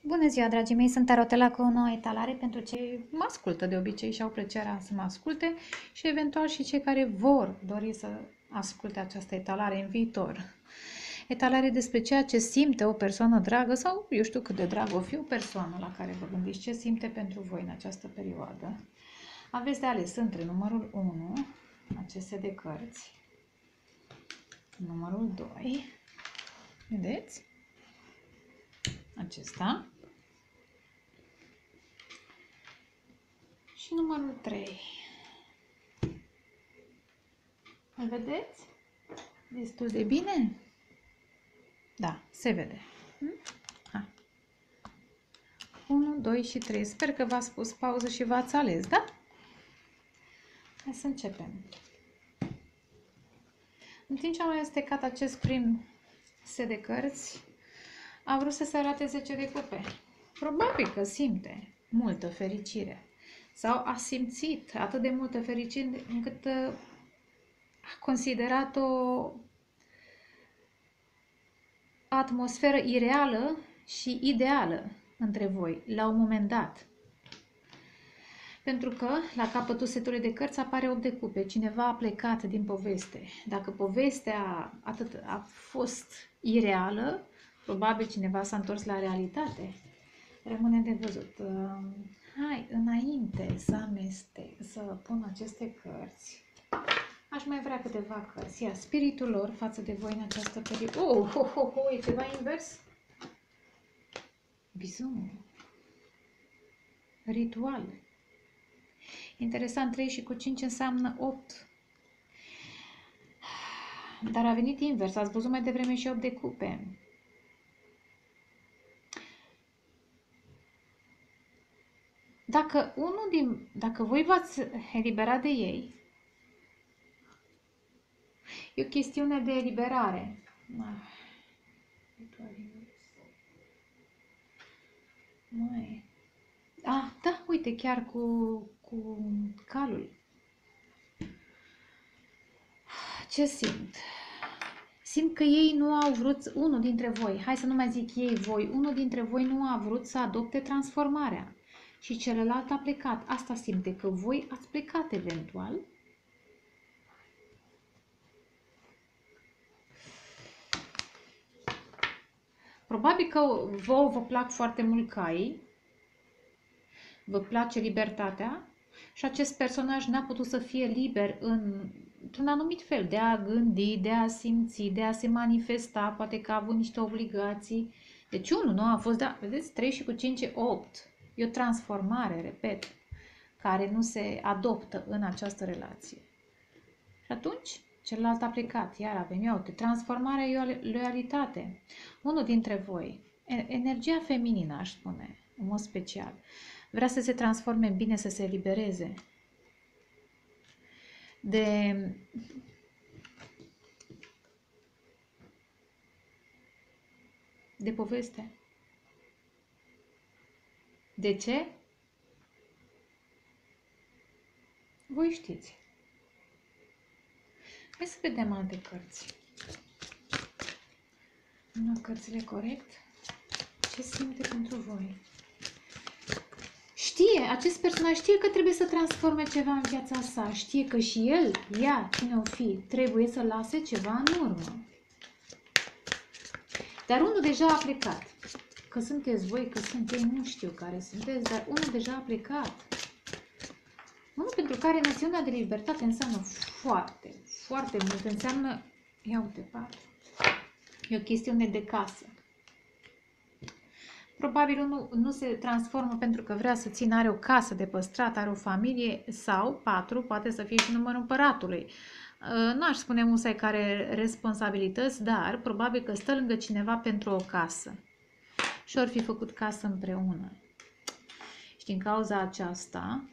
Bună ziua, dragii mei! Sunt Tarotela cu o nouă etalare pentru cei mă ascultă de obicei și au plăcerea să mă asculte și eventual și cei care vor dori să asculte această etalare în viitor. Etalare despre ceea ce simte o persoană dragă sau eu știu cât de dragă o fi o persoană la care vă gândiți, ce simte pentru voi în această perioadă. Aveți de ales între numărul 1, aceste de cărți, numărul 2, vedeți? Acesta. Și numărul 3. Îl vedeți? Destul de bine? Da, se vede. 1, 2 și 3. Sper că v-ați pus pauză și v-ați ales, da? Hai să începem. În timp ce am amestecat acest prim set de cărți, a vrut să se arate 10 de cupe. Probabil că simte multă fericire. Sau a simțit atât de multă fericire încât a considerat-o atmosferă ireală și ideală între voi, la un moment dat. Pentru că la capătul setului de cărți apare 8 de cupe. Cineva a plecat din poveste. Dacă povestea a fost ireală, probabil cineva s-a întors la realitate. Rămâne de văzut. Hai, înainte să pun aceste cărți, aș mai vrea câteva cărți. Ia, spiritul lor față de voi în această perioadă. E ceva invers? Bizon. Ritual. Interesant, 3 și cu 5 înseamnă 8. Dar a venit invers. Ați văzut mai devreme și 8 de cupe. Dacă voi v-ați eliberat de ei, e o chestiune de eliberare. Da, uite, chiar cu calul. Ce simt? Simt că ei nu au vrut, unul dintre voi, hai să nu mai zic ei, voi, unul dintre voi nu a vrut să adopte transformarea și celălalt a plecat. Asta simte, că voi ați plecat eventual. Probabil că vouă vă plac foarte mult caii, vă place libertatea și acest personaj n-a putut să fie liber într-un anumit fel, de a gândi, de a simți, de a se manifesta, poate că a avut niște obligații. Deci unul nu a fost, da, vedeți, 3 și cu 5 e 8. E o transformare, repet, care nu se adoptă în această relație. Și atunci, celălalt a plecat, iar a venit, uite, transformarea e o loialitate. Unul dintre voi, energia feminină, aș spune, în mod special, vrea să se transforme în bine, să se elibereze de poveste. De ce? Voi știți. Hai să vedem alte cărți. Nu cărțile corect. Ce simte pentru voi? Acest personaj știe că trebuie să transforme ceva în viața sa. Știe că și el, ea, cine o fi, trebuie să lase ceva în urmă. Dar unul deja a plecat. Că sunteți voi, că sunt ei, nu știu care sunteți, dar unul deja a plecat. Unul pentru care noțiunea de libertate înseamnă foarte, foarte mult. Înseamnă, ia uite, 4. E o chestiune de casă. Probabil unul nu se transformă pentru că vrea să țină, are o casă de păstrat, are o familie, sau 4 poate să fie și numărul împăratului. Nu aș spune musai care responsabilități, dar probabil că stă lângă cineva pentru o casă. Și ori fi făcut casă împreună. Și din cauza aceasta,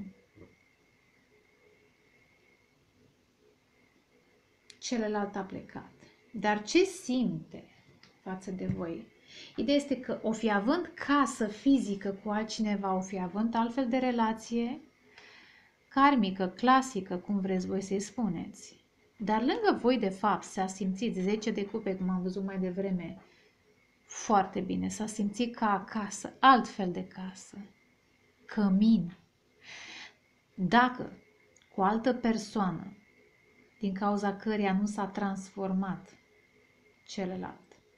celălalt a plecat. Dar ce simte față de voi? Ideea este că o fi având casă fizică cu altcineva, o fi având altfel de relație karmică, clasică, cum vreți voi să-i spuneți. Dar lângă voi, de fapt, s-a simțit 10 de cupe, cum am văzut mai devreme, foarte bine, s-a simțit ca acasă, altfel de casă. Cămin. Dacă cu o altă persoană, din cauza căreia nu s-a transformat celălalt,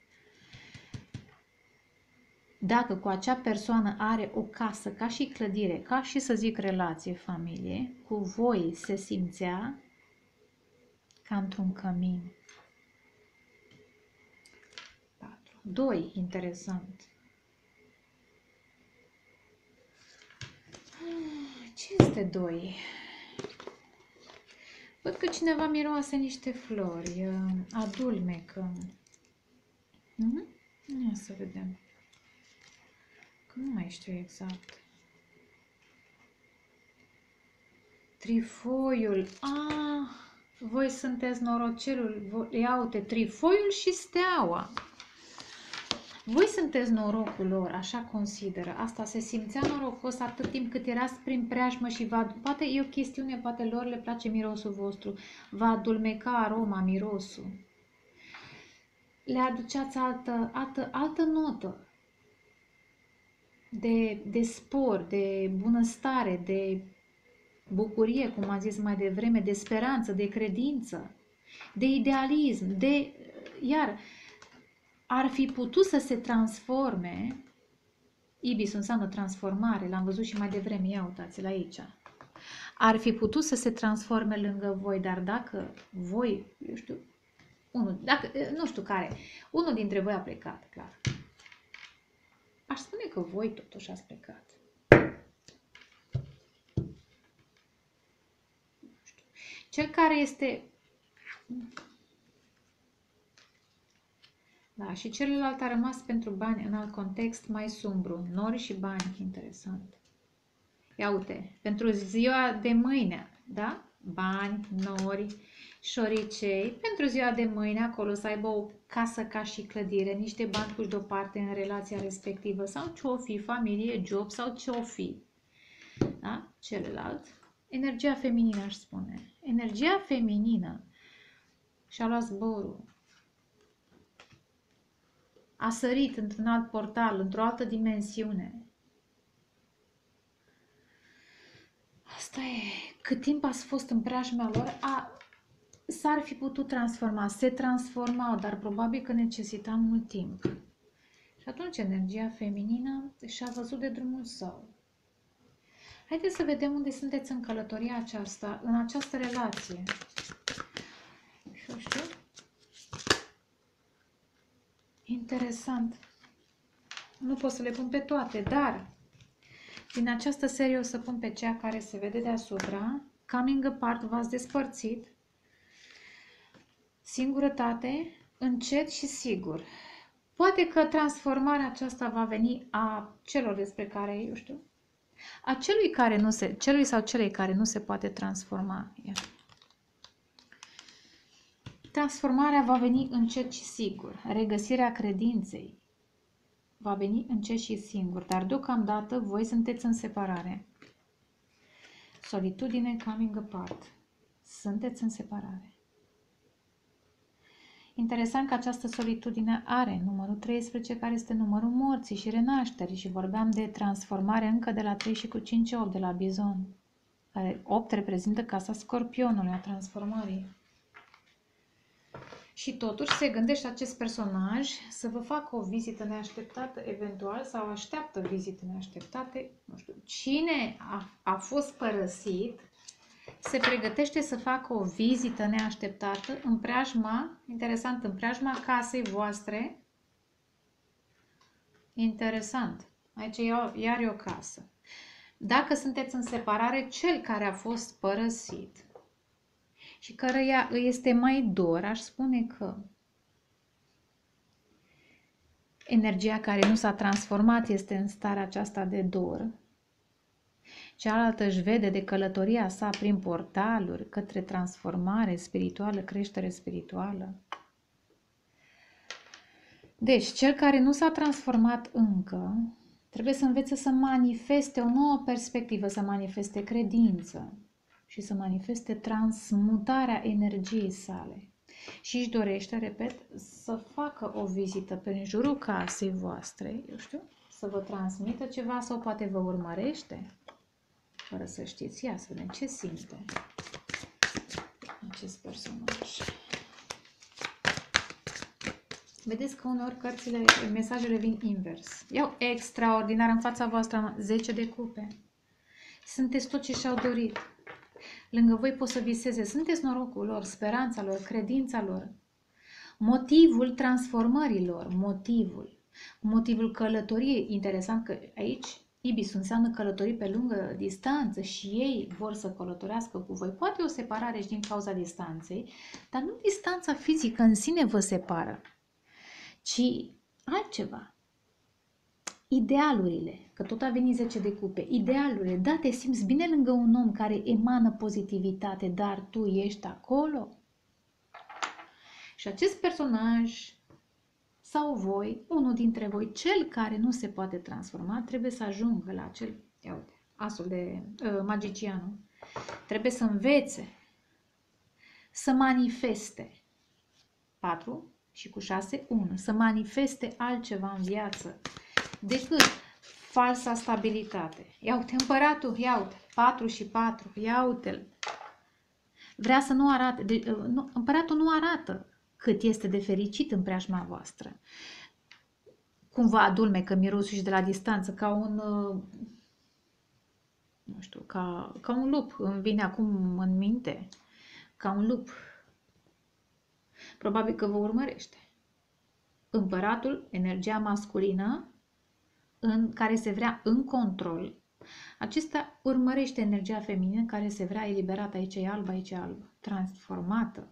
dacă cu acea persoană are o casă ca și clădire, ca și să zic relație, familie, cu voi se simțea ca într-un cămin. 4. 2. Interesant. Ce este 2? Văd că cineva miroase niște flori, adulmecă. Ia să vedem. Că nu mai știu exact. Trifoiul. Voi sunteți norocelul. Ia uite, trifoiul și steaua. Voi sunteți norocul lor, așa consideră. Asta se simțea norocos atât timp cât erați prin preajmă și poate e o chestiune, poate lor le place mirosul vostru, va adulmeca aroma, mirosul. Le aduceați altă notă de spor, de bunăstare, de bucurie, cum am zis mai devreme, de speranță, de credință, de idealism, iar ar fi putut să se transforme, ibis înseamnă transformare, l-am văzut și mai devreme, ia uitați-l aici. Ar fi putut să se transforme lângă voi, dar dacă voi, eu știu, nu știu care, unul dintre voi a plecat, clar. Aș spune că voi totuși ați plecat. Cel care este... Da, și celălalt a rămas pentru bani în alt context mai sumbru. Nori și bani, interesant. Ia uite, pentru ziua de mâine, da? Bani, nori, șoricei. Pentru ziua de mâine, acolo să aibă o casă ca și clădire, niște bani puși deoparte în relația respectivă, sau ce-o fi, familie, job, sau ce-o fi. Da? Celălalt. Energia feminină, aș spune. Energia feminină și-a luat zborul. A sărit într-un alt portal, într-o altă dimensiune. Asta e. Cât timp ați fost în preajma lor, s-ar fi putut transforma. Se transformau, dar probabil că necesita mult timp. Și atunci energia feminină și-a văzut de drumul său. Haideți să vedem unde sunteți în călătoria aceasta, în această relație. Știu. Interesant. Nu pot să le pun pe toate, dar din această serie o să pun pe cea care se vede deasupra. Coming apart, v-ați despărțit. Singurătate, încet și sigur. Poate că transformarea aceasta va veni a celor despre care, eu știu, a celui sau celei care nu se poate transforma. Transformarea va veni încet și sigur. Regăsirea credinței va veni încet și singur, dar deocamdată voi sunteți în separare. Solitudine, coming apart. Sunteți în separare. Interesant că această solitudine are numărul 13, care este numărul morții și renașterii, și vorbeam de transformare încă de la 3 și cu 5, 8 de la Bizon, care 8 reprezintă casa Scorpionului, a transformării. Și totuși se gândește acest personaj să vă facă o vizită neașteptată, eventual, sau așteaptă vizite neașteptate. Nu știu, cine a fost părăsit se pregătește să facă o vizită neașteptată în preajma, interesant, în preajma casei voastre. Interesant. Aici iar e o casă. Dacă sunteți în separare, cel care a fost părăsit și căreia îi este mai dor, aș spune că energia care nu s-a transformat este în starea aceasta de dor. Cealaltă își vede de călătoria sa prin portaluri către transformare spirituală, creștere spirituală. Deci, cel care nu s-a transformat încă, trebuie să învețe să manifeste o nouă perspectivă, să manifeste credință și să manifeste transmutarea energiei sale. și își dorește, repet, să facă o vizită prin jurul casei voastre, eu știu, să vă transmită ceva sau poate vă urmărește, fără să știți. Ia să vedem ce simte acest personaj. Vedeți că uneori mesajele vin invers. Iau extraordinar în fața voastră 10 de cupe. Sunteți tot ce și-au dorit. Lângă voi pot să viseze. Sunteți norocul lor, speranța lor, credința lor. Motivul transformării lor. Motivul călătoriei. Interesant că aici Ibis înseamnă călătorii pe lungă distanță și ei vor să călătorească cu voi. Poate o separare și din cauza distanței, dar nu distanța fizică în sine vă separă, ci altceva. Idealurile, că tot a venit 10 de cupe, idealurile, da, te simți bine lângă un om care emană pozitivitate, dar tu ești acolo. Și acest personaj sau voi, unul dintre voi, cel care nu se poate transforma, trebuie să ajungă la acel, ia uite, asul de magicianul, trebuie să învețe, să manifeste 4 și cu 6, 1, să manifeste altceva în viață decât falsa stabilitate. Ia uite, împăratul, ia uite, 4 și 4, ia uite-l. Vrea să nu arate, împăratul nu arată cât este de fericit în preajma voastră. Cumva adulmecă mirosul și de la distanță, ca un, nu știu, ca un lup, îmi vine acum în minte, ca un lup. Probabil că vă urmărește. Împăratul, energia masculină, în care se vrea în control. Acesta urmărește energia feminină care se vrea eliberată, aici e albă, aici e albă, transformată,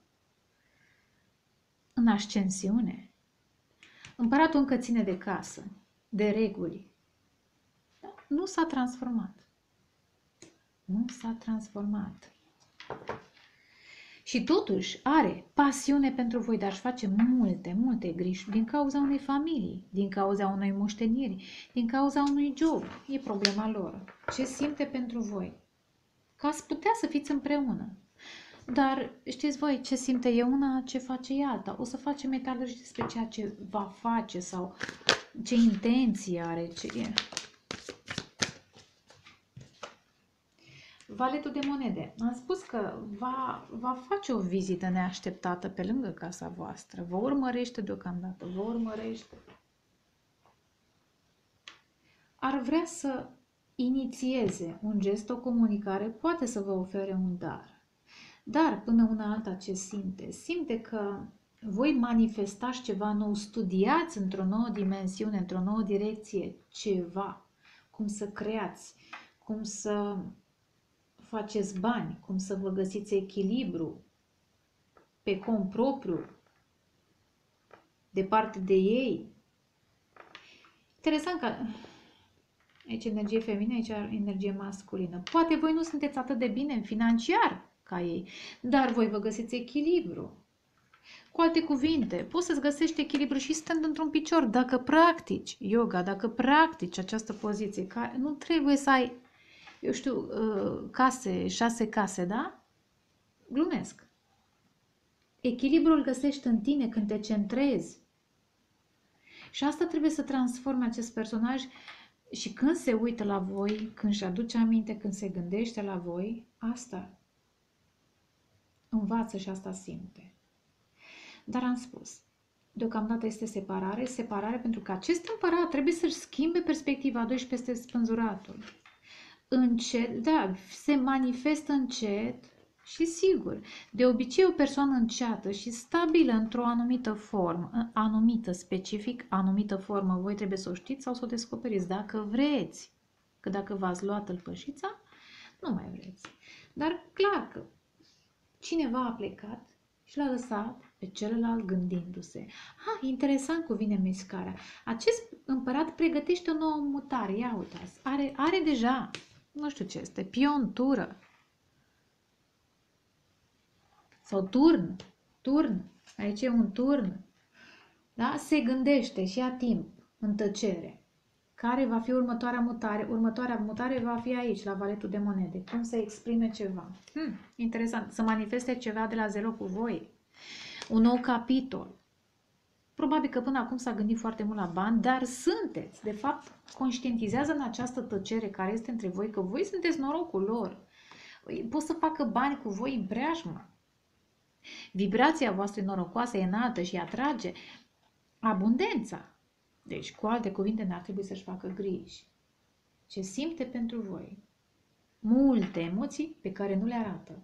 în ascensiune. Împăratul încă ține de casă, de reguli. Nu s-a transformat. Nu s-a transformat. Și totuși are pasiune pentru voi, dar își face multe griji din cauza unei familii, din cauza unei moșteniri, din cauza unui job. E problema lor. Ce simte pentru voi? Că ați putea să fiți împreună. Dar știți voi, ce simte e una, ce face e alta. O să facem metalurgie despre ceea ce va face sau ce intenție are, ce e. Valetul de monede. Am spus că va face o vizită neașteptată pe lângă casa voastră. Vă urmărește deocamdată. Vă urmărește. Ar vrea să inițieze un gest, o comunicare, poate să vă ofere un dar. Dar până una alta ce simte? Simte că voi manifestați ceva nou, studiați într-o nouă dimensiune, într-o nouă direcție ceva. Cum să creați, cum să faceți bani, cum să vă găsiți echilibru pe cont propriu, departe de ei. Interesant că aici energie feminină, aici energie masculină. Poate voi nu sunteți atât de bine financiar ca ei, dar voi vă găsiți echilibru. Cu alte cuvinte, poți să-ți găsești echilibru și stând într-un picior, dacă practici yoga, dacă practici această poziție, care nu trebuie să ai, eu știu, 6 case, da? Glumesc. Echilibrul găsești în tine când te centrezi. Și asta trebuie să transforme acest personaj și când se uită la voi, când își aduce aminte, când se gândește la voi, asta învață și asta simte. Dar am spus, deocamdată este separare pentru că acest împărat trebuie să-și schimbe perspectiva, 12 peste spânzuratul. Încet, da, se manifestă încet și sigur. De obicei o persoană înceată și stabilă într-o anumită formă, specific, anumită formă, voi trebuie să o știți sau să o descoperiți dacă vreți. Că dacă v-ați luat tălpășița, nu mai vreți. Dar clar că cineva a plecat și l-a lăsat pe celălalt gândindu-se. Interesant cum vine mișcarea. Acest împărat pregătește o nouă mutare. Ia uitați, are deja, nu știu ce este, piontură. Sau turn. Aici e un turn. Da? Se gândește și ia timp în tăcere. Care va fi următoarea mutare? Următoarea mutare va fi aici, la valetul de monede. Cum să exprime ceva. Interesant. Să manifeste ceva de la zero cu voi. un nou capitol. Probabil că până acum s-a gândit foarte mult la bani, dar sunteți, de fapt, conștientizează în această tăcere care este între voi că voi sunteți norocul lor. Pot să facă bani cu voi în preajmă. Vibrația voastră norocoasă e înaltă și atrage abundența. Deci, cu alte cuvinte, n-ar trebui să-și facă griji. Ce simte pentru voi? Multe emoții pe care nu le arată.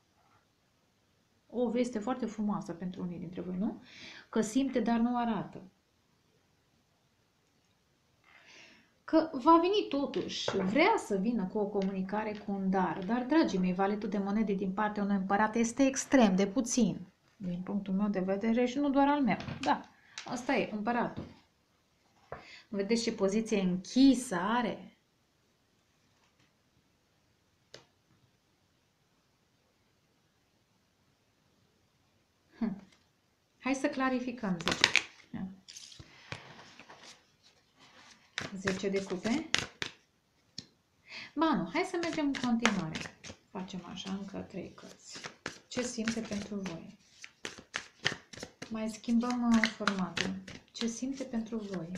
O veste foarte frumoasă pentru unii dintre voi, nu? Că simte, dar nu arată. Că va veni totuși, vrea să vină cu o comunicare, cu un dar. Dar, dragii mei, valetul de monede din partea unui împărat este extrem de puțin. Din punctul meu de vedere și nu doar al meu. Da, asta e, împăratul. Vedeți ce poziție închisă are? Hai să clarificăm 10. 10 de cupe. Ba nu, hai să mergem în continuare. Facem așa încă 3 cărți. Ce simte pentru voi? Mai schimbăm formatul. Ce simte pentru voi?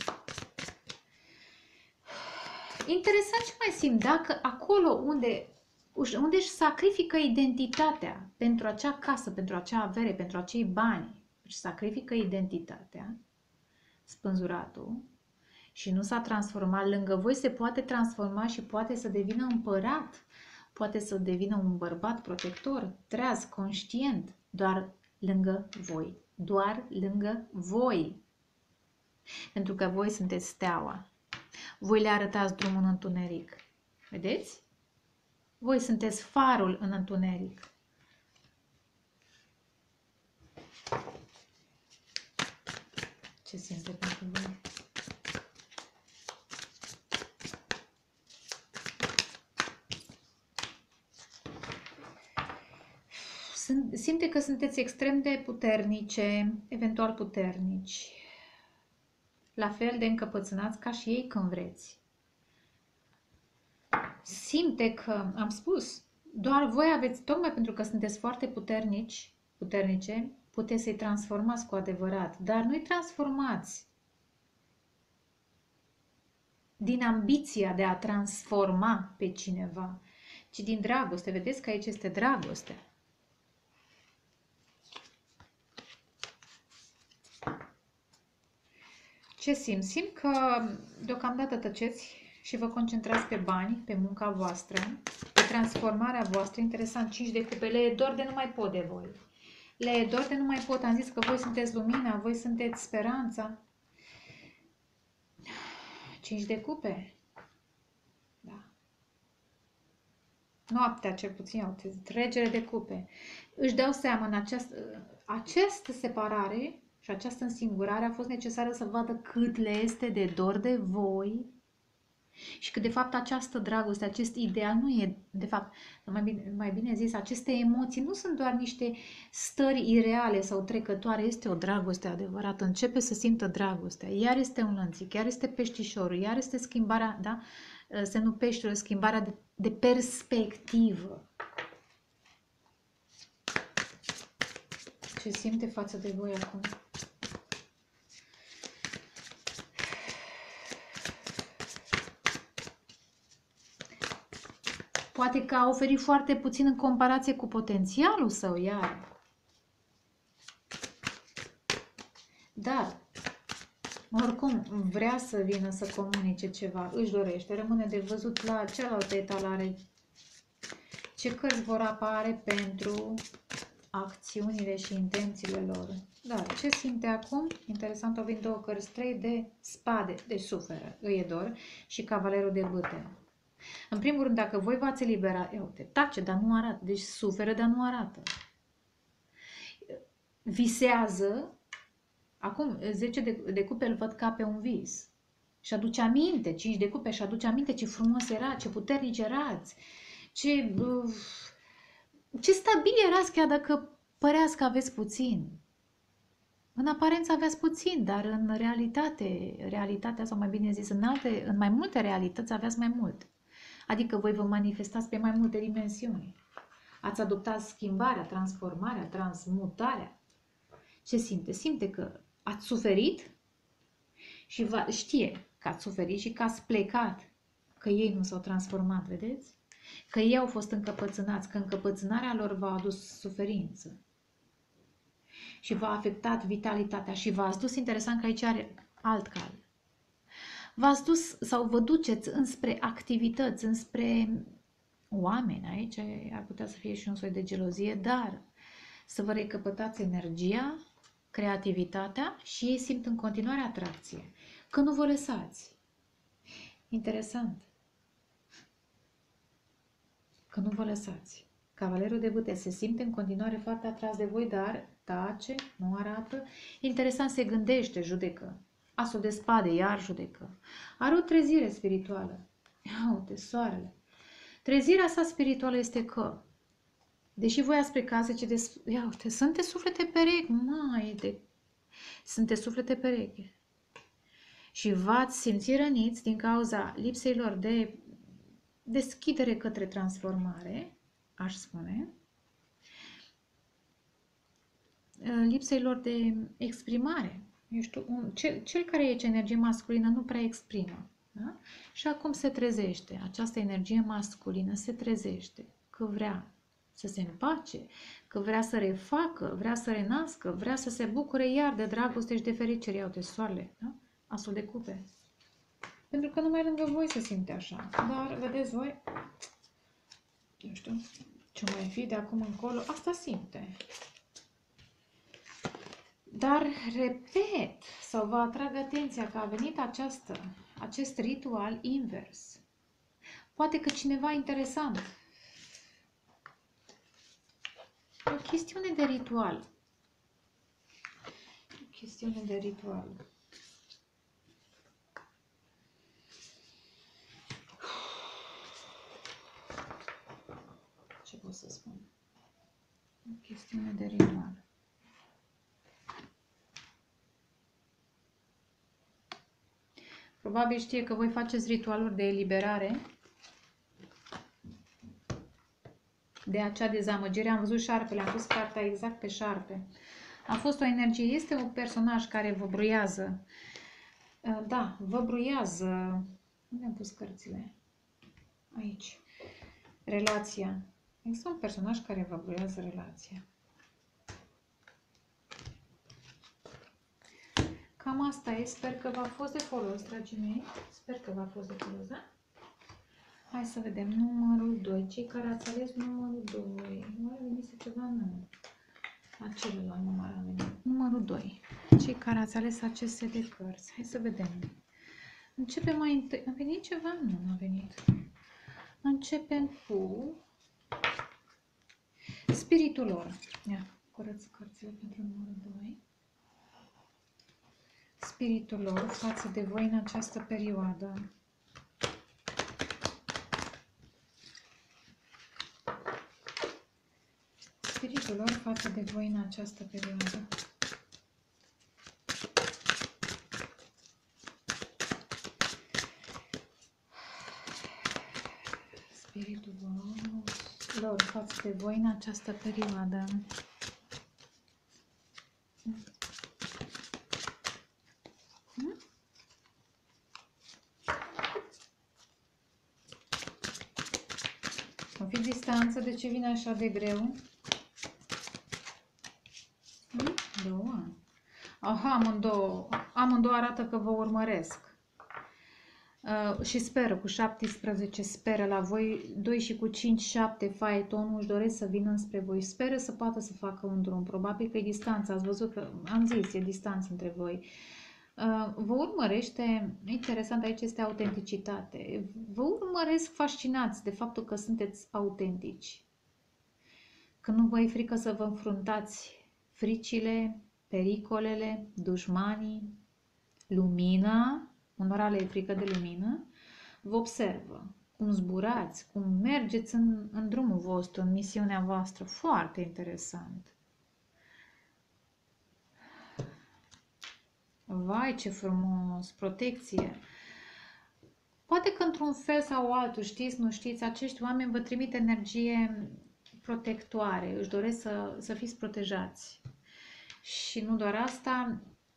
Interesant ce mai simt. Dacă acolo unde își sacrifică identitatea pentru acea casă, pentru acea avere, pentru acei bani, își sacrifică identitatea, spânzuratul, și nu s-a transformat, lângă voi se poate transforma și poate să devină împărat, poate să devină un bărbat protector, treaz, conștient, doar lângă voi. Doar lângă voi. Pentru că voi sunteți steaua. Voi le arătați drumul în întuneric. Vedeți? Voi sunteți farul în întuneric. Ce simte pentru voi? Simte că sunteți extrem de puternice, eventual puternici. La fel de încăpățânați ca și ei când vreți. Simte că, am spus, doar voi aveți, tocmai pentru că sunteți foarte puternice, puteți să-i transformați cu adevărat, dar nu-i transformați din ambiția de a transforma pe cineva, ci din dragoste. Vedeți că aici este dragoste. Ce simt? Simt că deocamdată tăceți și vă concentrați pe bani, pe munca voastră, pe transformarea voastră. Interesant, 5 de cupe, le e dor de nu mai pot de voi. Le e dor de nu mai pot. Am zis că voi sunteți lumina, voi sunteți speranța. 5 de cupe. Da. Noaptea, cel puțin, trecere de cupe. Își dau seama în această separare și această însingurare a fost necesară să vadă cât le este de dor de voi și că de fapt această dragoste, acest ideal nu e, de fapt, mai bine zis, aceste emoții nu sunt doar niște stări ireale sau trecătoare, este o dragoste adevărată, începe să simtă dragostea, iar este un lănțic, iar este peștișorul, iar este schimbarea, da? Semnul peștilor, schimbarea de perspectivă. Ce simte față de voi acum? Poate că a oferit foarte puțin în comparație cu potențialul său, iar. Dar, oricum, vrea să vină să comunice ceva, își dorește, rămâne de văzut la cealaltă etalare ce cărți vor apare pentru acțiunile și intențiile lor. Dar ce simte acum? Interesant, au venit 2 cărți, 3 de spade, de suferă, îi e dor, și cavalerul de bâte. În primul rând, dacă voi v-ați eliberat, uite, tace, dar nu arată, deci suferă, dar nu arată. Visează, acum 10 de cupe îl văd ca pe un vis. Și aduce aminte, 5 de cupe și aduce aminte ce frumos era, ce puternici erați, ce stabil erați chiar dacă păreați că aveți puțin. În aparență aveați puțin, dar în realitatea, sau mai bine zis, în mai multe realități aveați mai mult. Adică voi vă manifestați pe mai multe dimensiuni. Ați adoptat schimbarea, transformarea, transmutarea. Ce simte? Simte că ați suferit și știe că ați suferit și că ați plecat, că ei nu s-au transformat, vedeți? Că ei au fost încăpățânați, că încăpățânarea lor v-a adus suferință și v-a afectat vitalitatea și v-ați dus, interesant că aici are alt cal. V-ați dus sau vă duceți înspre activități, înspre oameni, aici ar putea să fie și un soi de gelozie, dar să vă recăpătați energia, creativitatea și ei simt în continuare atracție, că nu vă lăsați. Interesant. Că nu vă lăsați. Cavalerul de bâte se simte în continuare foarte atras de voi, dar tace, nu arată. Interesant, se gândește, judecă. Asul de spade, iar judecă. Are o trezire spirituală. Ia uite, soarele. Trezirea sa spirituală este că, deși voi ați plecat, zice, ia uite, sunteți suflete perechi, sunteți suflete pereche. Și v-ați simțit răniți din cauza lipsei lor de deschidere către transformare, aș spune, lipsei lor de exprimare. Eu știu, cel care e energie masculină nu prea exprimă. Da? Și acum se trezește. Această energie masculină se trezește că vrea să se împace, că vrea să refacă, vrea să renască, vrea să se bucure iar de dragoste și de fericire. Iau de soarele, da? Asul de cupe. Pentru că numai lângă voi se simte așa. Dar, vedeți voi, nu știu ce mai fi de acum încolo, asta simte. Dar, repet, sau vă atrag atenția că a venit acest ritual invers. Poate că cineva interesant. O chestiune de ritual. O chestiune de ritual. Ce pot să spun? O chestiune de ritual. Probabil știe că voi faceți ritualuri de eliberare de acea dezamăgire. Am văzut șarpele, am pus cartea exact pe șarpe. A fost o energie, este un personaj care vă bruiază. Da, vă bruiază. Unde am pus cărțile? Aici. Relația. Este un personaj care vă bruiază relația. Cam asta e. Sper că v-a fost de folos, dragii mei. Sper că v-a fost de folos, da? Hai să vedem. Numărul 2. Cei care ați ales numărul 2. Nu a venit ceva nou. Acelălalt număr a venit. Numărul 2. Cei care ați ales acest set de cărți. Hai să vedem. Începem mai întâi. A venit ceva? Nu, nu a venit. Începem cu spiritul lor. Ia, curăț cărțile pentru numărul 2. Spiritul lor față de voi în această perioadă. Spiritul lor față de voi în această perioadă. Spiritul lor față de voi în această perioadă. O fi distanță, de ce vine așa de greu? Două. Aha, amândouă arată că vă urmăresc. Și speră, cu 17 speră la voi, 2 și cu 5, 7 faetonul își doresc să vină înspre voi. Speră să poată să facă un drum. Probabil că e distanță, ați văzut că, am zis, e distanță între voi. Vă urmărește, interesant aici este autenticitate. Vă urmăresc fascinați de faptul că sunteți autentici. Că nu vă e frică să vă înfruntați fricile, pericolele, dușmanii, lumina. Unora le e frică de lumină, vă observă cum zburați, cum mergeți în drumul vostru, în misiunea voastră. Foarte interesant. Vai, ce frumos! Protecție! Poate că într-un fel sau altul, știți, nu știți, acești oameni vă trimit energie protectoare, își doresc să fiți protejați. Și nu doar asta,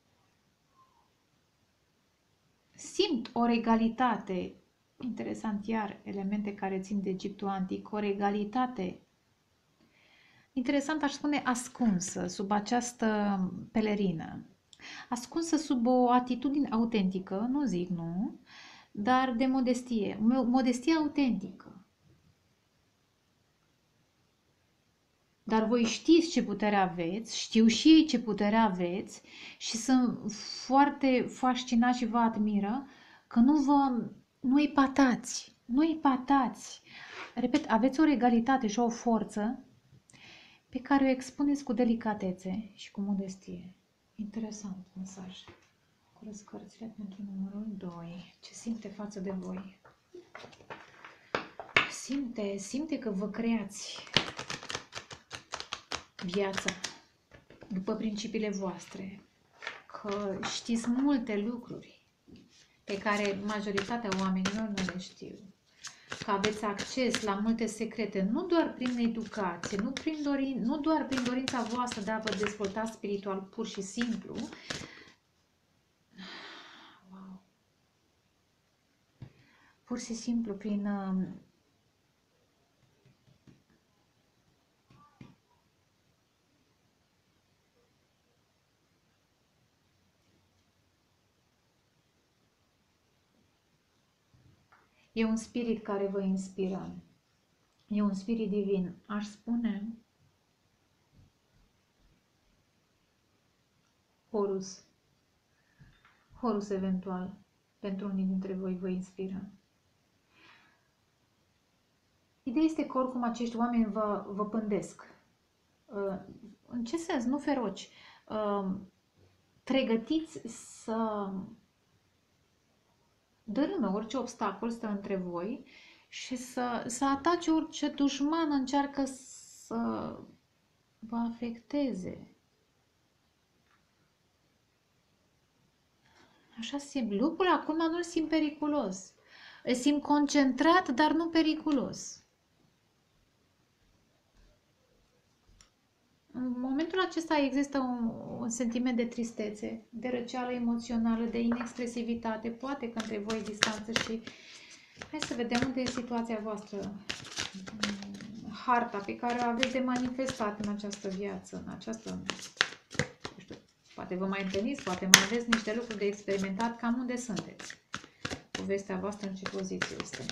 simt o regalitate, interesant iar, elemente care țin de Egiptul antic, o regalitate, interesant aș spune ascunsă sub această pelerină, ascunsă sub o atitudine autentică, nu zic nu, dar de modestie, modestie autentică. Dar voi știți ce putere aveți, știu și ei ce putere aveți și sunt foarte fascinați și vă admiră că nu epatați, nu epatați. Repet, aveți o regalitate și o forță pe care o expuneți cu delicatețe și cu modestie. Interesant mesaj. Curăț cărțile pentru numărul 2. Ce simte față de voi? Simte că vă creați viața după principiile voastre, că știți multe lucruri pe care majoritatea oamenilor nu le știu, că aveți acces la multe secrete, nu doar prin educație, nu doar prin dorința voastră de a vă dezvolta spiritual pur și simplu. Wow. Pur și simplu prin e un spirit care vă inspiră. E un spirit divin. Aș spune Horus. Horus eventual. Pentru unii dintre voi vă inspiră. Ideea este că oricum acești oameni vă pândesc. În ce sens? Nu feroci. Pregătiți să dărâme orice obstacol stă între voi și să atace orice dușman încearcă să vă afecteze. Așa simt. Lupul acum nu-l simt periculos. Îl simt concentrat, dar nu periculos. În momentul acesta există un sentiment de tristețe, de răceală emoțională, de inexpresivitate, poate că între voi distanță și hai să vedem unde e situația voastră, harta pe care o aveți de manifestat în această viață, în această, nu știu, poate vă mai întâlniți, poate mai aveți niște lucruri de experimentat, cam unde sunteți. Povestea voastră în ce poziție este.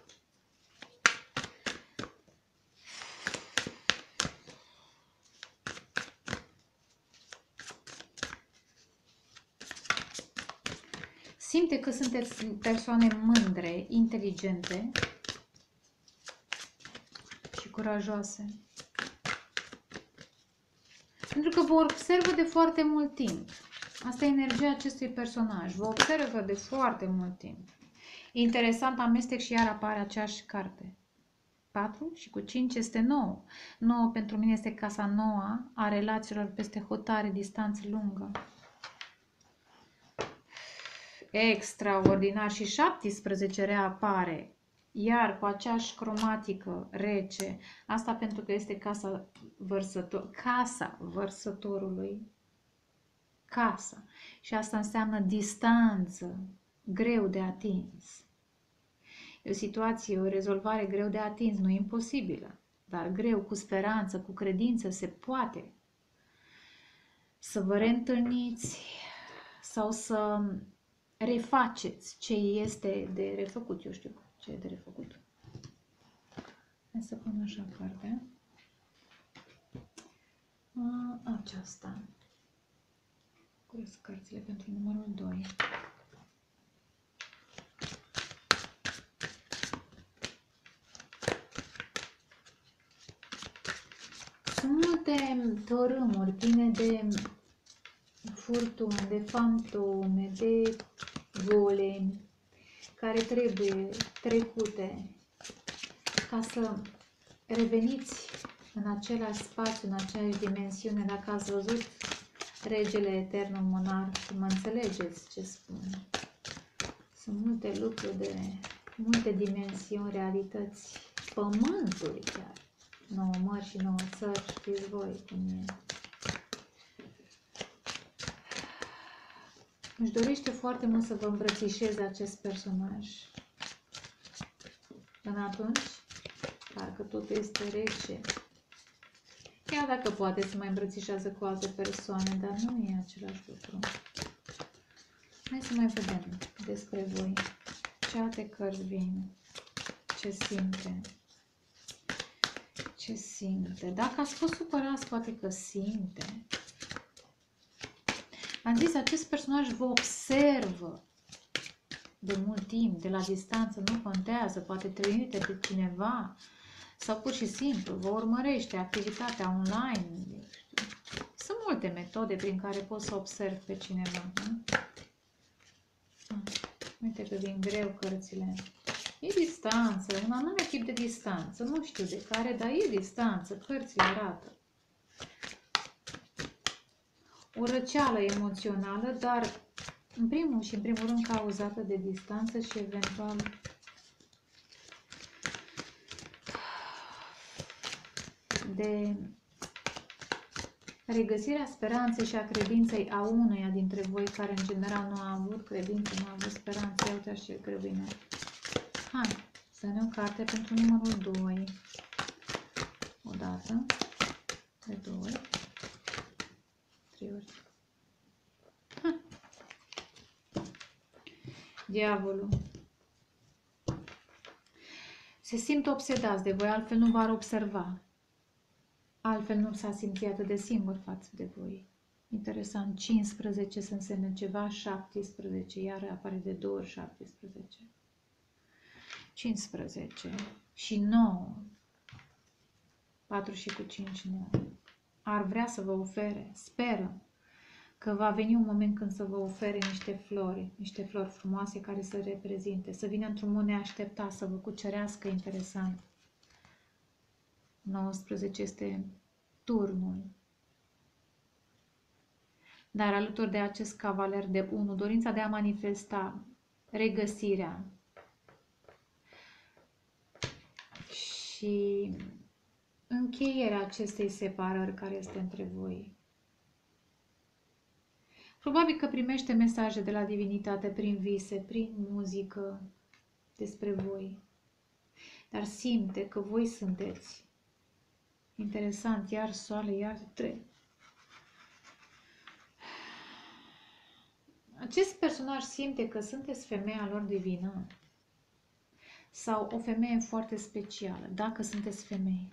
Simte că sunteți persoane mândre, inteligente și curajoase. Pentru că vă observă de foarte mult timp. Asta e energia acestui personaj. Vă observă de foarte mult timp. Interesant amestec și iar apare aceeași carte. 4 și cu 5 este 9. 9 pentru mine este casa nouă a relațiilor peste hotare, distanță lungă. Extraordinar. Și 17 reapare. Iar cu aceeași cromatică rece. Asta pentru că este casa vărsătorului. Casa. Și asta înseamnă distanță. Greu de atins. E o situație, o rezolvare greu de atins, nu imposibilă, dar greu, cu speranță, cu credință, se poate să vă reîntâlniți sau să refaceți ce este de refăcut. Eu știu ce e de refăcut. Hai să pun așa cartea. Aceasta. Curăț cărțile pentru numărul 2. Sunt multe tărâmuri pline de furtuni, de fantome, de golemi care trebuie trecute ca să reveniți în același spațiu, în aceeași dimensiune. Dacă ați văzut Regele Eternul Monarh, mă înțelegeți ce spun. Sunt multe lucruri de multe dimensiuni, realități, pământuri chiar. 9 mări și 9 țări, știți voi cum e. Își dorește foarte mult să vă îmbrățișeze acest personaj. Până atunci, parcă totul este rece. Chiar dacă poate să mai îmbrățișează cu alte persoane, dar nu e același lucru. Hai să mai vedem despre voi. Ce alte cărți vin? Ce simte? Ce simte? Dacă ați fost supărați, poate că simte. Am zis, acest personaj vă observă de mult timp, de la distanță, nu contează, poate trimite de cineva sau pur și simplu vă urmărește activitatea online. Sunt multe metode prin care poți să observi pe cineva. Nu? Uite că vin greu cărțile. E distanță, un anume tip de distanță, nu știu de care, dar e distanță, cărțile arată. O răceală emoțională, dar în primul și în primul rând cauzată de distanță și eventual de regăsirea speranței și a credinței a uneia dintre voi care în general nu a avut credință, nu a avut speranță. Uite așa ce grăbine. Hai, să ne o carte pentru numărul 2. O dată, de 2, 3 ori. Diavolul. Se simt obsedați de voi, altfel nu v-ar observa. Altfel nu s-a simțit atât de singur față de voi. Interesant, 15 să însemne ceva, 17, iar apare de 2 ori 17. 15 și 9. 4 și cu 5, 9. Ar vrea să vă ofere, speră că va veni un moment când să vă ofere niște flori frumoase care să reprezinte, să vină într-un mod neașteptat, să vă cucerească interesant. 19 este turnul. Dar alături de acest cavaler de 1, dorința de a manifesta regăsirea și încheierea acestei separări care este între voi. Probabil că primește mesaje de la divinitate prin vise, prin muzică despre voi. Dar simte că voi sunteți. Interesant, iar soare, iar 3. Acest personaj simte că sunteți femeia lor divină sau o femeie foarte specială, dacă sunteți femei.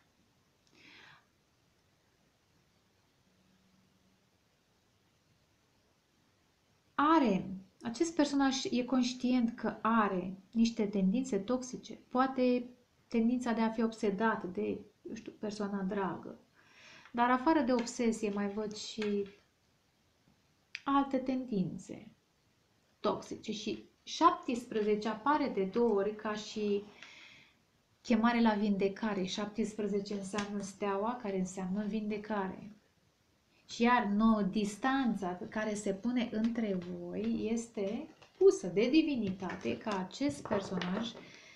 Acest personaj e conștient că are niște tendințe toxice, poate tendința de a fi obsedat de, eu știu, persoana dragă. Dar afară de obsesie mai văd și alte tendințe toxice și 17 apare de 2 ori ca și chemare la vindecare. 17 înseamnă steaua, care înseamnă vindecare. Și iar nouă, distanța care se pune între voi este pusă de divinitate ca acest personaj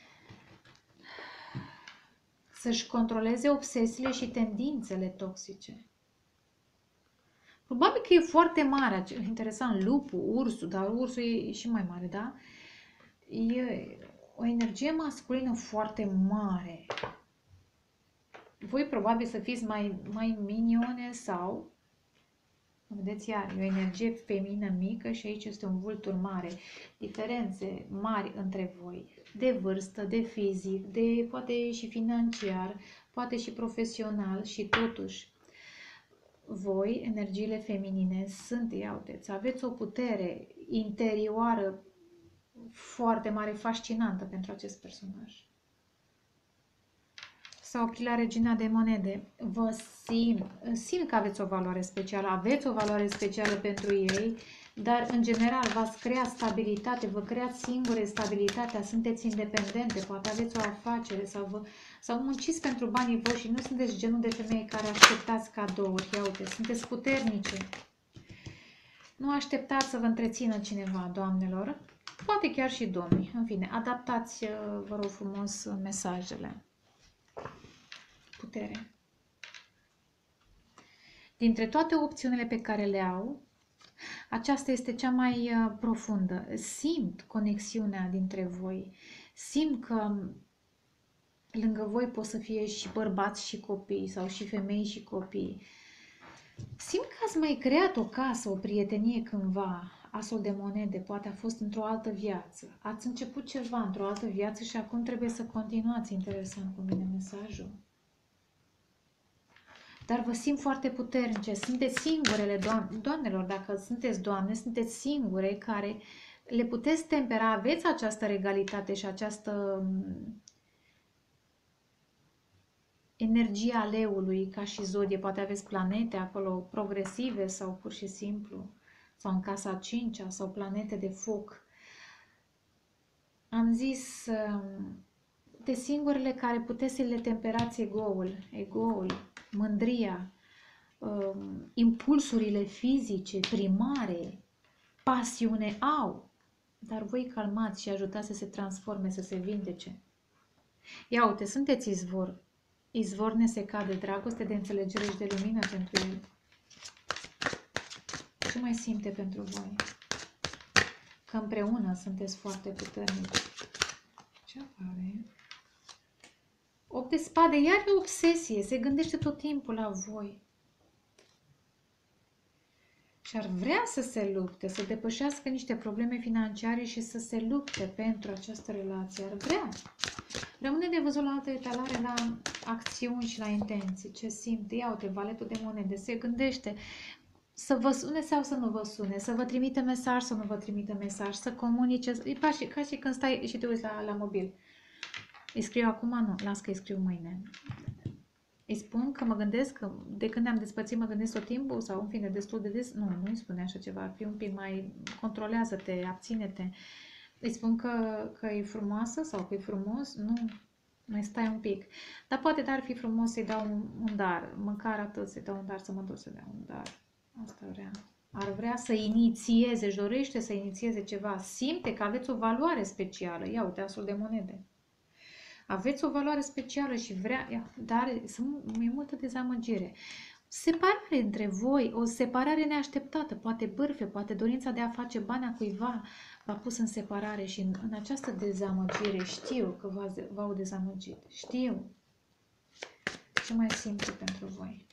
să-și controleze obsesiile și tendințele toxice. Probabil că e foarte mare, interesant, lupul, ursul, dar ursul e și mai mare, da? E o energie masculină foarte mare. Voi probabil să fiți mai minione sau, vedeți, iar, e o energie feminină mică și aici este un vultur mare. Diferențe mari între voi, de vârstă, de fizic, de poate și financiar, poate și profesional și totuși voi, energiile feminine, sunt, ia uiteți, aveți o putere interioară foarte mare, fascinantă pentru acest personaj. Sau Chila Regina de Monede. Vă simt că aveți o valoare specială, aveți o valoare specială pentru ei, dar în general v-ați creat stabilitate, vă creați singure stabilitatea, sunteți independente, poate aveți o afacere sau munciți pentru banii voștri și nu sunteți genul de femei care așteptați cadouri. Ia uite, sunteți puternice. Nu așteptați să vă întrețină cineva, doamnelor, poate chiar și domnii. În fine, adaptați, vă rog frumos, mesajele. Putere. Dintre toate opțiunile pe care le au, Aceasta este cea mai profundă. Simt conexiunea dintre voi. Simt că lângă voi pot să fie și bărbați și copii sau și femei și copii. Simt că ați mai creat o casă, o prietenie cândva. Asul de monede poate a fost într-o altă viață. Ați început ceva într-o altă viață și acum trebuie să continuați. Interesant cum vine mesajul. Dar vă simt foarte puternice. Sunteți singurele, doamnelor, dacă sunteți doamne, sunteți singure care le puteți tempera. Aveți această regalitate și această energie a leului ca și zodie. Poate aveți planete acolo progresive sau pur și simplu, sau în casa a 5-a, sau planete de foc. Am zis de singurele care puteți să le temperați egoul, mândria, impulsurile fizice, primare, pasiune au, dar voi calmați și ajutați să se transforme, să se vindece. Ia uite, sunteți izvor nesecat de dragoste, de înțelegere și de lumină pentru el. Ce mai simte pentru voi? Că împreună sunteți foarte puternici. Ce apare? 8 de spade, iar e obsesie, se gândește tot timpul la voi. Și ar vrea să se lupte, să depășească niște probleme financiare și să se lupte pentru această relație. Ar vrea. Rămâne de văzut la altă etalare, la acțiuni și la intenții. Ce simte? Ia uite, valetul de monede. Se gândește să vă sune sau să nu vă sune, să vă trimite mesaj sau nu vă trimite mesaj, să comunice. E ca și când stai și te uiți la mobil. Îi scriu acum? Nu, las că îi scriu mâine. Îi spun că mă gândesc, că de când ne-am despărțit mă gândesc tot timpul sau în fine destul de des. Nu, nu îi spune așa ceva, ar fi un pic mai, controlează-te, abține-te. Îi spun că e frumoasă sau că e frumos, nu, mai stai un pic. Dar poate ar fi frumos să-i dau un dar, măcar atât, să-i dau un dar, să mă duc să dea un dar. Asta vrea. Ar vrea să inițieze, își dorește să inițieze ceva, simte că aveți o valoare specială. Ia uite, asul de monede. Aveți o valoare specială și vrea, dar e multă dezamăgire. Separare între voi, o separare neașteptată, poate bârfe, poate dorința de a face bani a cuiva v-a pus în separare și în această dezamăgire știu că v-au dezamăgit. Știu. Ce mai simte pentru voi?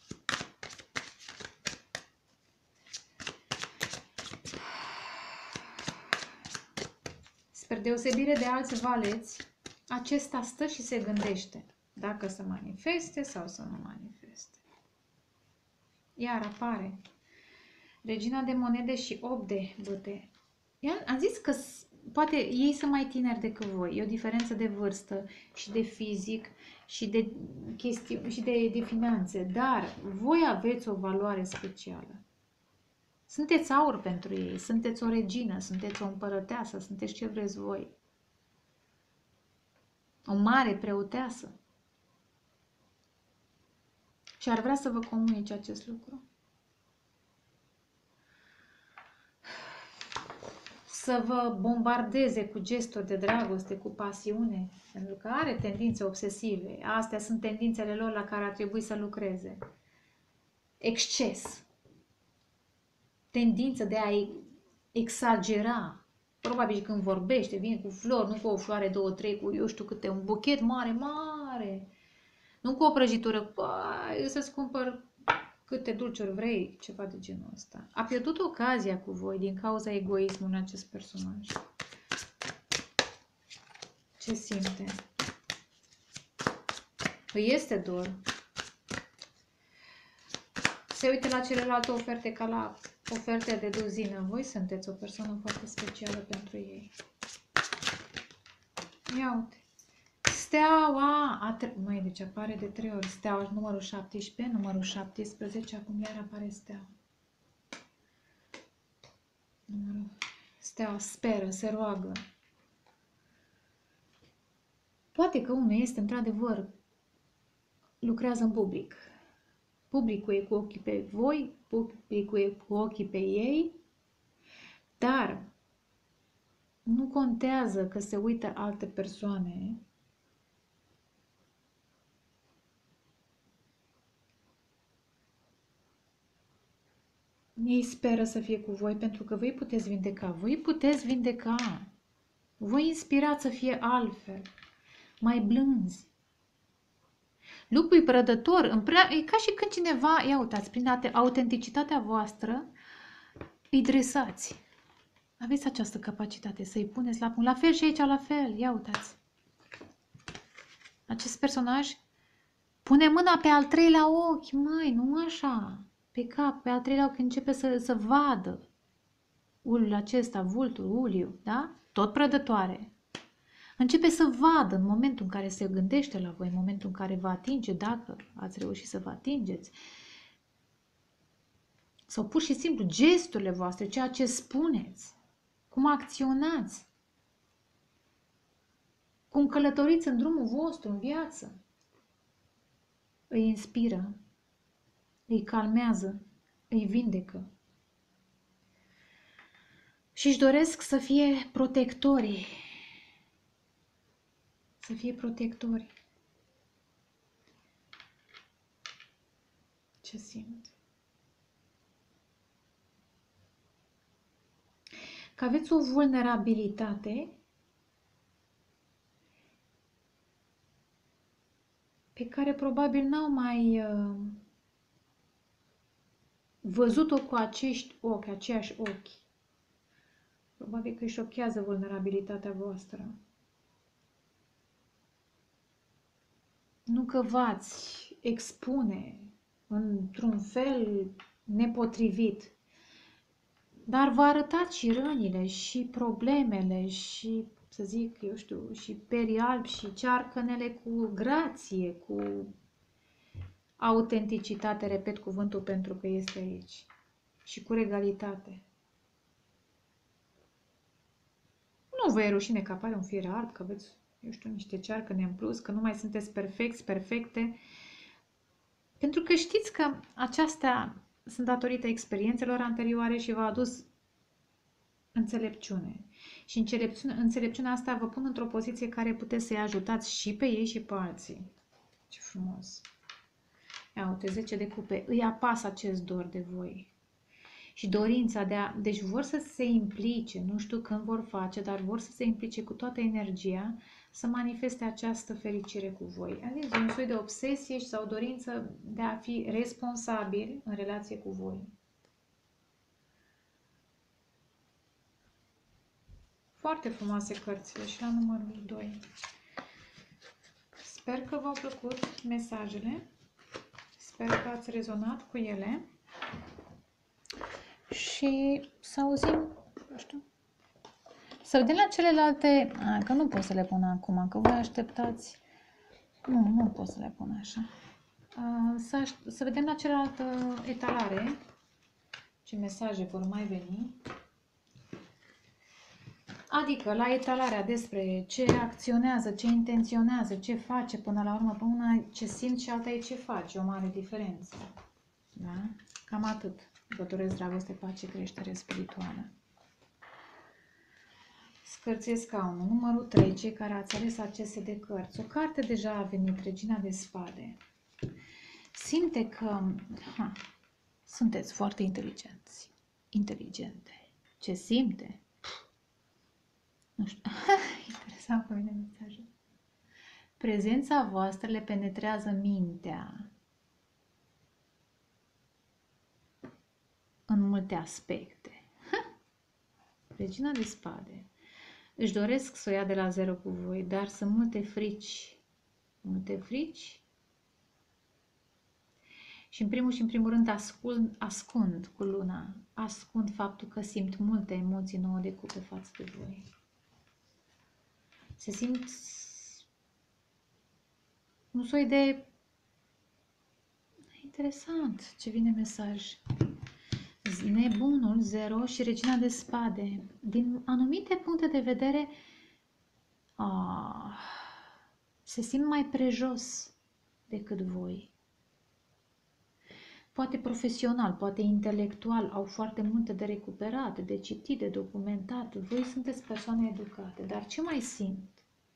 Spre deosebire de alți valeți, acesta stă și se gândește dacă să manifeste sau să nu manifeste. Iar apare Regina de monede și 8 de bâte. Am zis că poate ei sunt mai tineri decât voi. E o diferență de vârstă și de fizic și de chestii și de finanțe. Dar voi aveți o valoare specială. Sunteți aur pentru ei, sunteți o regină, sunteți o împărăteasă, sunteți ce vreți voi. O mare preoteasă. Și ar vrea să vă comunice acest lucru. Să vă bombardeze cu gesturi de dragoste, cu pasiune, pentru că are tendințe obsesive. Astea sunt tendințele lor la care ar trebui să lucreze. Exces. Tendință de a exagera. Probabil când vorbește, vine cu flori, nu cu o floare, două, trei, cu eu știu câte, un buchet mare, mare. Nu cu o prăjitură, eu să-ți cumpăr câte dulciuri vrei, ceva de genul ăsta. A pierdut ocazia cu voi din cauza egoismului în acest personaj. Ce simte? Îi este dor. Se uită la celelalte oferte ca la oferte de duzină. Voi sunteți o persoană foarte specială pentru ei. Ia uite. Steaua, măi, deci apare de 3 ori. Steaua, numărul 17, numărul 17, acum iar apare steaua. Steaua speră, se roagă. Poate că unul este într-adevăr, lucrează în public. Publicul e cu ochii pe voi, publicul e cu ochii pe ei, dar nu contează că se uită alte persoane. Ei speră să fie cu voi pentru că voi puteți vindeca. Voi puteți vindeca. Voi inspirați să fie altfel, mai blânzi. Lupul prădător, e ca și când cineva, ia uitați, prin autenticitatea voastră, îi dresați. Aveți această capacitate să-i puneți la punct. La fel și aici, la fel. Ia uitați. Acest personaj pune mâna pe al treilea ochi, măi, nu așa. Pe cap, pe al treilea ochi, începe să vadă. Ulul acesta, vultul, uliu, da? Tot prădătoare. Începe să vadă în momentul în care se gândește la voi, în momentul în care vă atinge, dacă ați reușit să vă atingeți. Sau pur și simplu gesturile voastre, ceea ce spuneți, cum acționați, cum călătoriți în drumul vostru, în viață. Îi inspiră, îi calmează, îi vindecă. Și își doresc să fie protectori. Să fie protectori. Ce simt? Că aveți o vulnerabilitate pe care probabil n-au mai văzut-o cu acești ochi, aceiași ochi. Probabil că îi șochează vulnerabilitatea voastră. Nu că v-ați expune într-un fel nepotrivit, dar vă arătați și rănile, și problemele, și, să zic, eu știu, și perii albi, și cearcănele cu grație, cu autenticitate, repet cuvântul pentru că este aici, și cu regalitate. Nu vă e rușine că apare un fier alb, că aveți, eu știu, niște cearcăne în plus, că nu mai sunteți perfecți, perfecte. Pentru că știți că acestea sunt datorită experiențelor anterioare și v-a adus înțelepciune. Și înțelepciunea asta vă pun într-o poziție care puteți să-i ajutați și pe ei și pe alții. Ce frumos! Ia uite, 10 de cupe. Îi apasă acest dor de voi. Și dorința de a... Deci vor să se implice, nu știu când vor face, dar vor să se implice cu toată energia să manifeste această fericire cu voi. Adică un soi de obsesie sau dorință de a fi responsabil în relație cu voi. Foarte frumoase cărțile și la numărul 2. Sper că v-au plăcut mesajele. Sper că ați rezonat cu ele. Și să auzim, nu știu, să vedem la celelalte, că nu pot să le pun acum, că voi așteptați, nu pot să le pun așa. Să vedem la celelalte etalare ce mesaje vor mai veni. Adică la etalarea despre ce acționează, ce intenționează, ce face până la urmă, pe una ce simt și alta e ce face, o mare diferență. Da? Cam atât. Vă doresc dragoste, pace, creștere spirituală. Scărție scaunul, numărul 3, cei care ați ales aceste de cărți. O carte deja a venit, Regina de Spade. Simte că sunteți foarte inteligenți, inteligente. Ce simte? Nu știu, interesant cu mine mesajul. Prezența voastră le penetrează mintea în multe aspecte. Regina de Spade. Își doresc să o ia de la zero cu voi, dar sunt multe frici. Multe frici. Și în primul rând ascund cu luna. Ascund faptul că simt multe emoții nouă de cupe față de voi. Se simt un soi de... Interesant ce vine mesaj. Nebunul, 0 și Regina de Spade. Din anumite puncte de vedere se simt mai prejos decât voi. Poate profesional, poate intelectual, au foarte multe de recuperat, de citit, de documentat. Voi sunteți persoane educate, dar ce mai simt?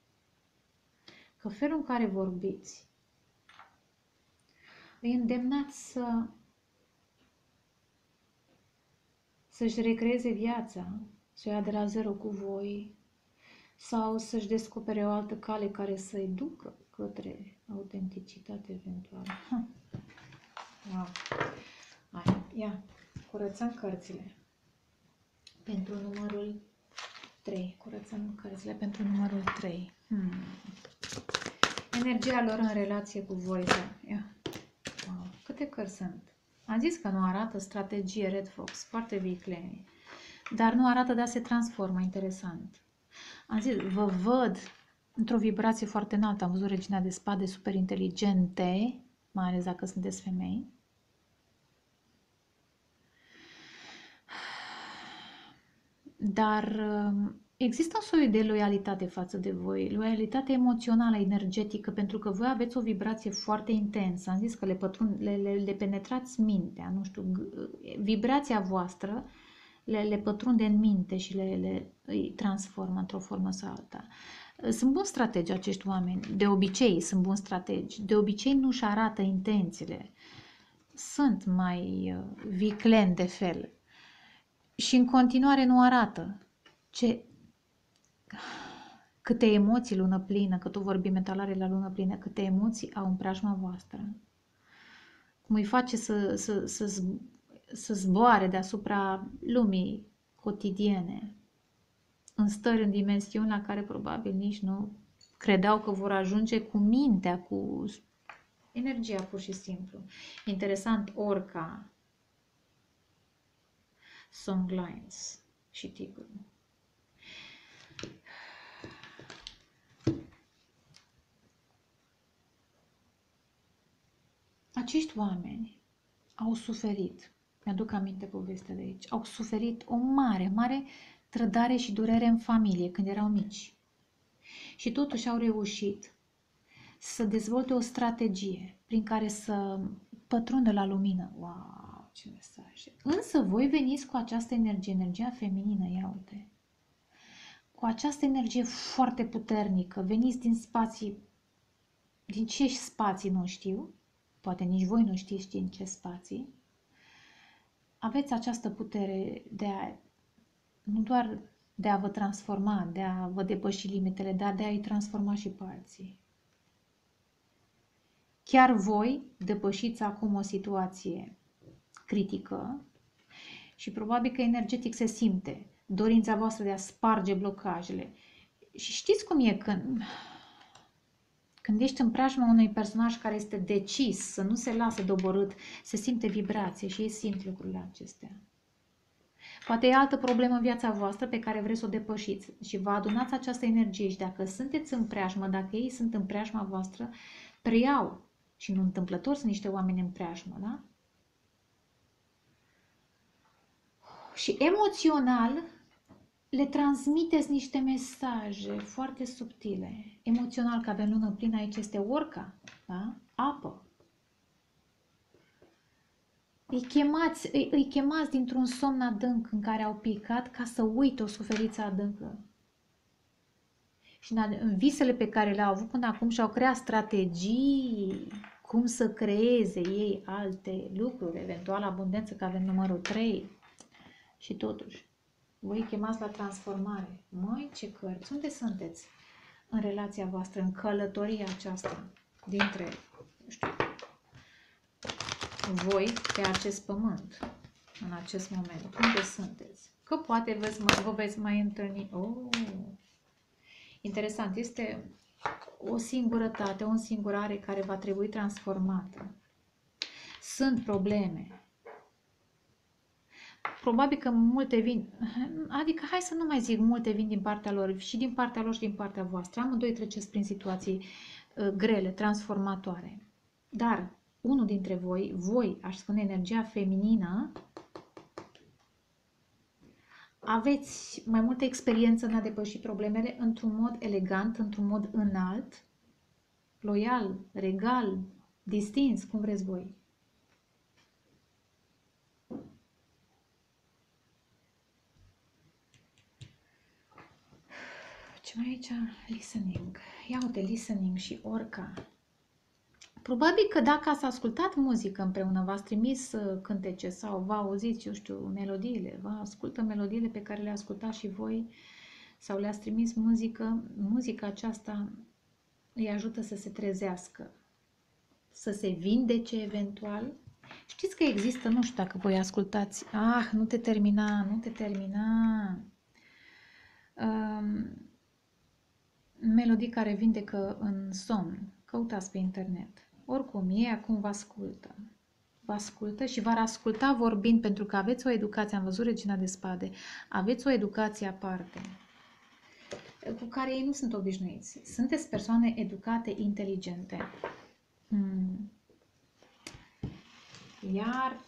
Că felul în care vorbiți îi îndemnați să să-și recreeze viața, să o ia de la zero cu voi, sau să-și descopere o altă cale care să-i ducă către autenticitate eventuală. Wow. Hai, ia, curățăm cărțile pentru numărul 3. Curățăm cărțile pentru numărul 3. Energia lor în relație cu voi. Da. Ia. Wow. Câte cărți sunt? Am zis că nu arată strategie Red Fox, foarte vicleni, dar nu arată de a se transforma, interesant. Am zis, vă văd într-o vibrație foarte înaltă. Am văzut Regina de Spade super inteligente, mai ales dacă sunteți femei. Dar există un soi de loialitate față de voi, loialitate emoțională, energetică, pentru că voi aveți o vibrație foarte intensă. Am zis că le penetrați mintea, nu știu, vibrația voastră le pătrunde în minte și îi transformă într-o formă sau alta. Sunt buni strategi acești oameni, de obicei sunt buni strategi, de obicei nu-și arată intențiile, sunt mai vicleni de fel și în continuare nu arată câte emoții lună plină, că tot vorbim metalare la lună plină, câte emoții au în preajma voastră, cum îi face să zboare deasupra lumii cotidiene, în stări, în dimensiuni la care probabil nici nu credeau că vor ajunge cu mintea, cu energia pur și simplu. Interesant, Orca, Songlines și Tigru. Acești oameni au suferit, mi-aduc aminte povestea de aici, au suferit o mare, mare trădare și durere în familie când erau mici. Și totuși au reușit să dezvolte o strategie prin care să pătrundă la lumină. Wow, ce mesaje! Însă voi veniți cu această energie, energia feminină, ia uite, cu această energie foarte puternică, veniți din spații, din ce spații nu știu, poate nici voi nu știți din ce spații, aveți această putere nu doar de a vă transforma, de a vă depăși limitele, dar de a-i transforma și pe alții. Chiar voi depășiți acum o situație critică și probabil că energetic se simte dorința voastră de a sparge blocajele. Și știți cum e când ești în preajma unui personaj care este decis să nu se lasă doborât, se simte vibrație și ei simt lucrurile acestea. Poate e altă problemă în viața voastră pe care vreți să o depășiți și vă adunați această energie și dacă sunteți în preajmă, dacă ei sunt în preajma voastră, preiau. Și nu întâmplător sunt niște oameni în preajmă, da? Și emoțional le transmiteți niște mesaje foarte subtile. Emoțional, că avem lună plină, aici este Orca, da? Apă. Îi chemați dintr-un somn adânc în care au picat ca să uite o suferință adâncă. Și în visele pe care le-au avut până acum și-au creat strategii cum să creeze ei alte lucruri, eventual abundență, că avem numărul 3. Și totuși, voi chemați la transformare. Măi, ce cărți! Unde sunteți în relația voastră, în călătoria aceasta dintre, nu știu, voi pe acest pământ, în acest moment? Unde sunteți? Că poate vă veți mai întâlni. Oh! Interesant, este o singurătate, o însingurare care va trebui transformată. Sunt probleme. Probabil că multe vin, adică hai să nu mai zic multe vin din partea lor, și din partea lor și din partea voastră. Amândoi treceți prin situații grele, transformatoare. Dar unul dintre voi, aș spune energia feminină, aveți mai multă experiență în a depăși problemele într-un mod elegant, într-un mod înalt, loial, regal, distins, cum vreți voi. Ce mai aici? Listening. Ia uite, listening și Orca. Probabil că dacă ați ascultat muzică împreună, v-ați trimis cântece sau v-a auzit, eu știu, melodiile, vă ascultă melodiile pe care le ascultați și voi sau le-ați trimis muzică, muzica aceasta îi ajută să se trezească, să se vindece eventual. Știți că există, nu știu dacă voi ascultați, nu te termina, nu te termina, melodii care vindecă în somn. Căutați pe internet. Oricum, ei acum vă ascultă. Vă ascultă și v-ar asculta vorbind, pentru că aveți o educație, am văzut Regina de Spade, aveți o educație aparte, cu care ei nu sunt obișnuiți. Sunteți persoane educate, inteligente. Iar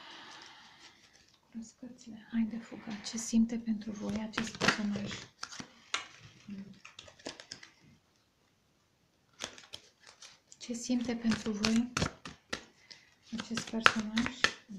răscățile, hai de fuga, ce simte pentru voi acest personaj? Ce simte pentru voi acest personaj?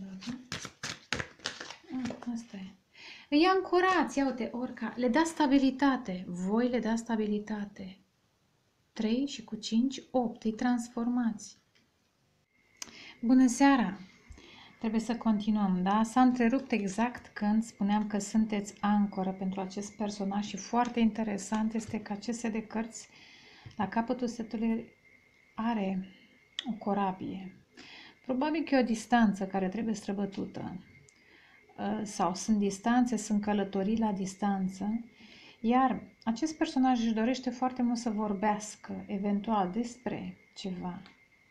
Asta e. Îi ancorați, ia uite, orca, le da stabilitate, voi le da stabilitate. 3 și cu 5, 8, îi transformați. Bună seara! Trebuie să continuăm, da? S-a întrerupt exact când spuneam că sunteți ancoră pentru acest personaj și foarte interesant este că acest set de cărți, la capătul setului, are o corabie. Probabil că e o distanță care trebuie străbătută. Sau sunt distanțe, sunt călătorii la distanță, iar acest personaj își dorește foarte mult să vorbească, eventual, despre ceva.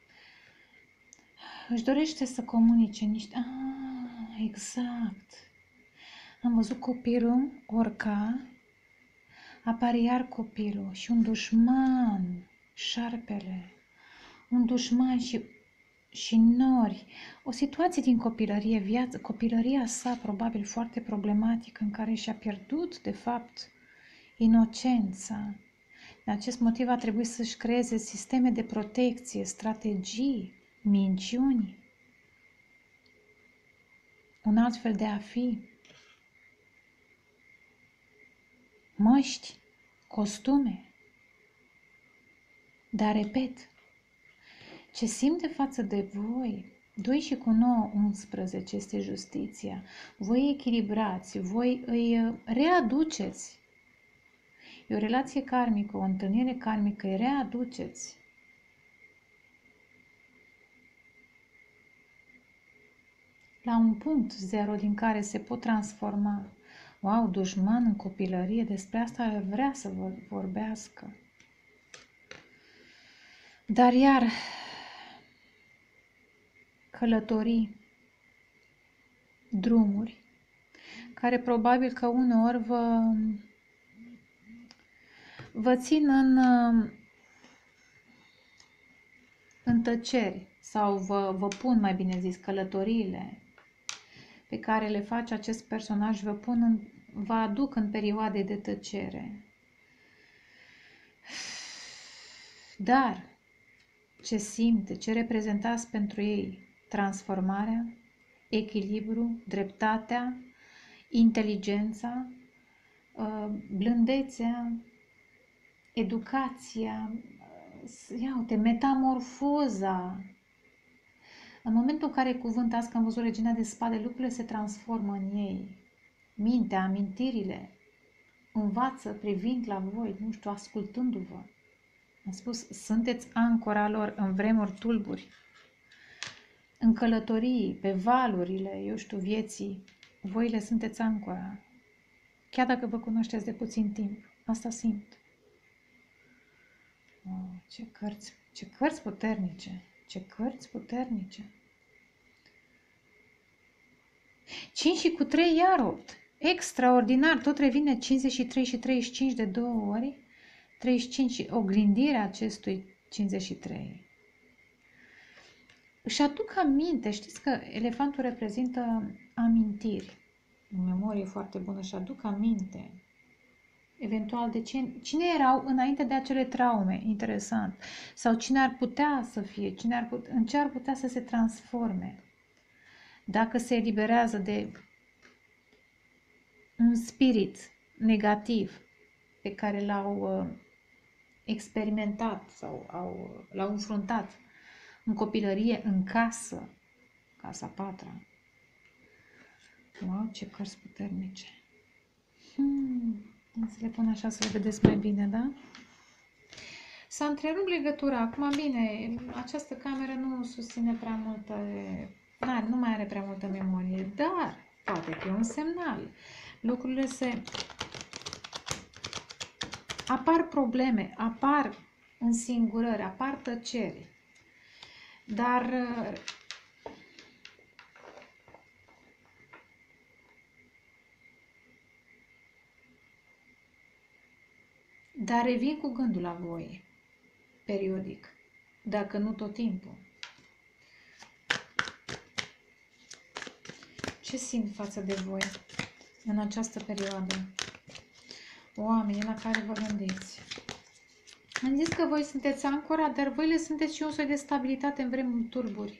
Își dorește să comunice niște... exact! Am văzut copilul, orca, apare iar copilul și un dușman, șarpele, un dușman și nori, o situație din copilărie, copilăria sa probabil foarte problematică, în care și-a pierdut, de fapt, inocența. Din acest motiv a trebuit să-și creeze sisteme de protecție, strategii, minciuni, un alt fel de a fi, măști, costume. Dar, repet, ce simte față de voi, 2 și cu 9, 11 este justiția. Voi echilibrați, voi îi readuceți. E o relație karmică, o întâlnire karmică, îi readuceți. La un punct zero din care se pot transforma. Wow, dușman în copilărie, despre asta vrea să vorbească. Dar iar călătorii, drumuri, care probabil că uneori vă țin în tăceri sau vă pun, mai bine zis, călătoriile pe care le face acest personaj, vă aduc în perioade de tăcere. Dar ce simte, ce reprezentați pentru ei? Transformarea, echilibru, dreptatea, inteligența, blândețea, educația, ia uite, metamorfoza. În momentul în care cuvântați că am văzut Regina de Spade, lucrurile se transformă în ei. Mintea, amintirile, învață privind la voi, nu știu, ascultându-vă. Am spus, sunteți ancora lor în vremuri tulburi, în călătorii, pe valurile, eu știu, vieții. Voi le sunteți ancora. Chiar dacă vă cunoașteți de puțin timp. Asta simt. Oh, ce cărți puternice! Ce cărți puternice! 5 și cu 3 iar 8. Extraordinar! Tot revine 53 și 35 de 2 ori. 35 și oglindirea acestui 53. Își aduc aminte. Știți că elefantul reprezintă amintiri. O memorie foarte bună. Și aduc aminte. Eventual de cine erau înainte de acele traume, interesant, sau cine ar putea să fie, în ce ar putea să se transforme, dacă se eliberează de un spirit negativ pe care l-au experimentat sau l-au înfruntat în copilărie, în casă, casa 4. Wow, ce cărți puternice. Să le pun așa să le vedeți mai bine, da? S-a întrerupt legătura. Acum, bine, această cameră nu susține prea multă... Nu mai are prea multă memorie, dar poate fi un semnal. Lucrurile se... Apar probleme, apar însingurări, apar tăceri. Dar revin cu gândul la voi, periodic, dacă nu tot timpul. Ce simt față de voi în această perioadă? Oamenii la care vă gândiți. Am zis că voi sunteți ancora, dar voi le sunteți și un soi de stabilitate în vremuri tulburi.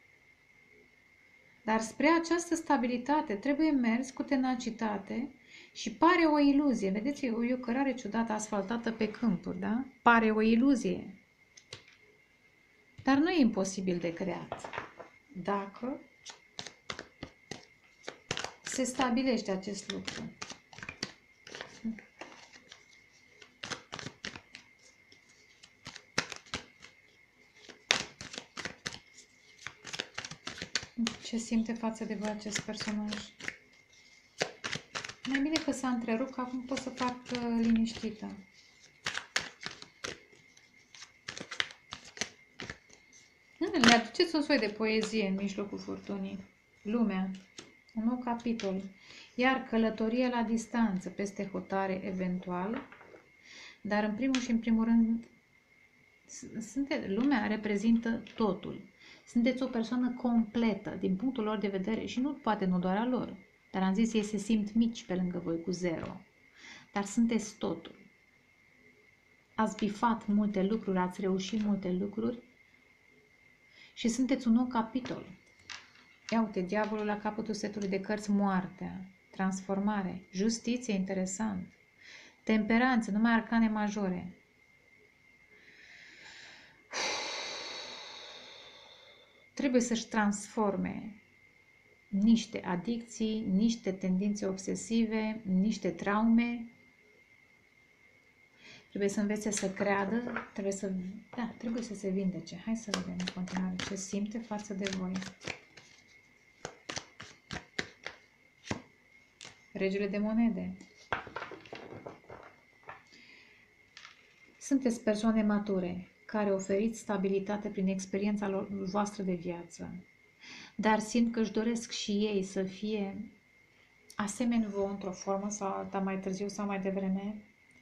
Dar spre această stabilitate trebuie mers cu tenacitate și pare o iluzie. Vedeți, e o cărare ciudată asfaltată pe câmpuri, da? Pare o iluzie. Dar nu e imposibil de creat. Dacă se stabilește acest lucru. Ce simte față de voi acest personaj? Mai bine că s-a întrerupt, că acum pot să fac liniștită. Le aduceți un soi de poezie în mijlocul furtunii. Lumea. Un nou capitol. Iar călătoria la distanță, peste hotare eventual. Dar în primul și în primul rând, lumea reprezintă totul. Sunteți o persoană completă din punctul lor de vedere și poate nu doar a lor. Dar am zis, ei se simt mici pe lângă voi cu 0. Dar sunteți totul. Ați bifat multe lucruri, ați reușit multe lucruri și sunteți un nou capitol. Ia uite, diavolul la capătul setului de cărți, moartea, transformare, justiție, interesant, temperanță, numai arcane majore. Trebuie să-și transforme niște adicții, niște tendințe obsesive, niște traume. Trebuie să învețe să creadă, trebuie să se vindece. Hai să vedem în continuare ce simte față de voi. Regele de monede. Sunteți persoane mature care oferiți stabilitate prin experiența voastră de viață. Dar simt că își doresc și ei să fie asemeni vouă într-o formă sau alta, mai târziu sau mai devreme.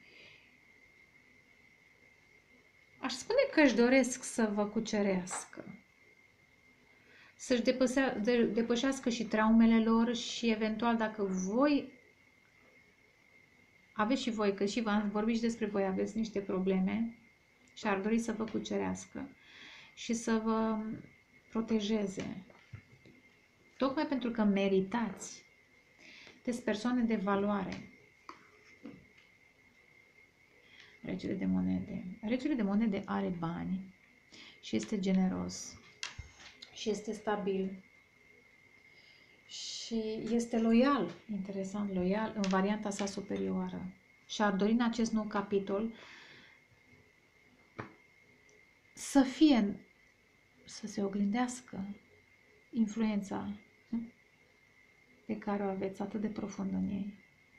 Aș spune că își doresc să vă cucerească, să-și depășească și traumele lor și eventual dacă voi aveți și voi, că și v-am vorbit și despre voi, aveți niște probleme și ar dori să vă cucerească și să vă protejeze. Tocmai pentru că meritați. Sunteți persoane de valoare. Regele de monede. Regele de monede are bani și este generos și este stabil și este loial, interesant, loial în varianta sa superioară. Și ar dori în acest nou capitol să se oglindească influența pe care o aveți atât de profund în ei.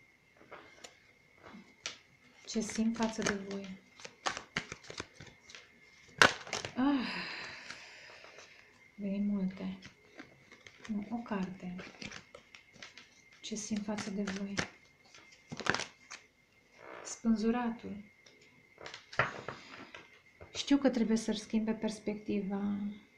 Ce simt față de voi? Veni multe. O carte. Ce simt față de voi? Spânzuratul. Știu că trebuie să-și schimbe perspectiva.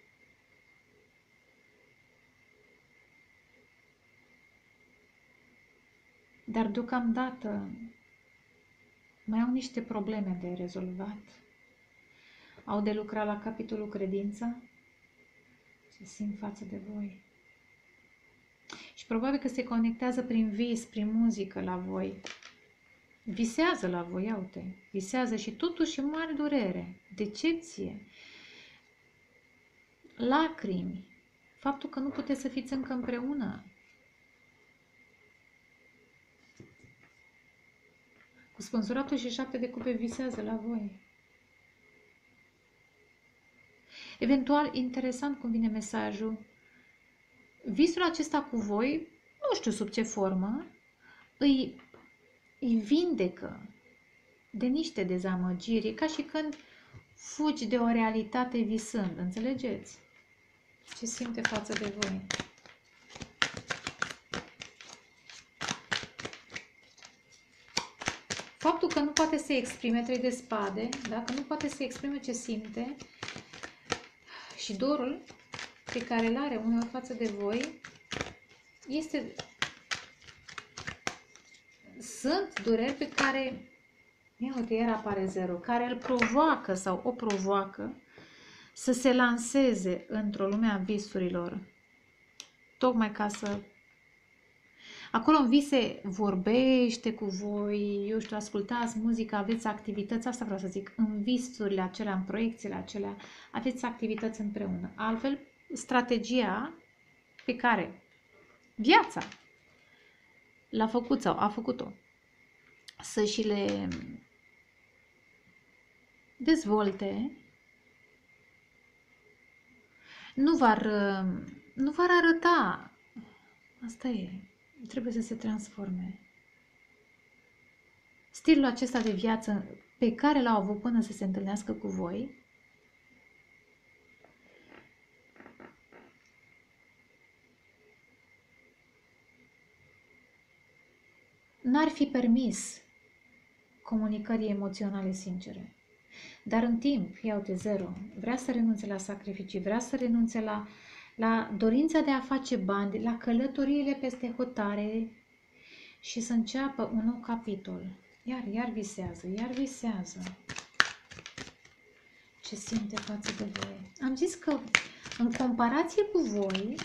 Dar deocamdată mai au niște probleme de rezolvat. Au de lucrat la capitolul credință. Ce simt față de voi. Și probabil că se conectează prin vis, prin muzică la voi. Visează la voi, ia uite. Visează și totuși mare durere, decepție. lacrimi, faptul că nu puteți să fiți încă împreună. Cu spânzuratul și 7 de cupe visează la voi. Eventual, interesant cum vine mesajul. Visul acesta cu voi, nu știu sub ce formă, îi vindecă de niște dezamăgiri. E ca și când fugi de o realitate visând, înțelegeți? Ce simte față de voi? Faptul că nu poate să exprime, 3 de spade, dacă nu poate să exprime ce simte și dorul pe care îl are uneori față de voi, sunt dureri pe care, uite, iar apare 0, care îl provoacă sau o provoacă să se lanseze într-o lume a visurilor, tocmai ca să... Acolo în vise vorbește cu voi, eu știu, ascultați muzică, aveți activități, asta vreau să zic, în visurile acelea, în proiecțiile acelea, aveți activități împreună. Altfel, strategia pe care viața l-a făcut sau a făcut-o, să și le dezvolte, nu v-ar arăta. Asta e. Trebuie să se transforme. Stilul acesta de viață pe care l-au avut până să se întâlnească cu voi, n-ar fi permis comunicării emoționale sincere. Dar în timp, iau de 0, vrea să renunțe la sacrificii, vrea să renunțe la dorința de a face bani, la călătoriile peste hotare și să înceapă un nou capitol. Iar visează, iar visează. Ce simte față de voi? Am zis că în comparație cu voi,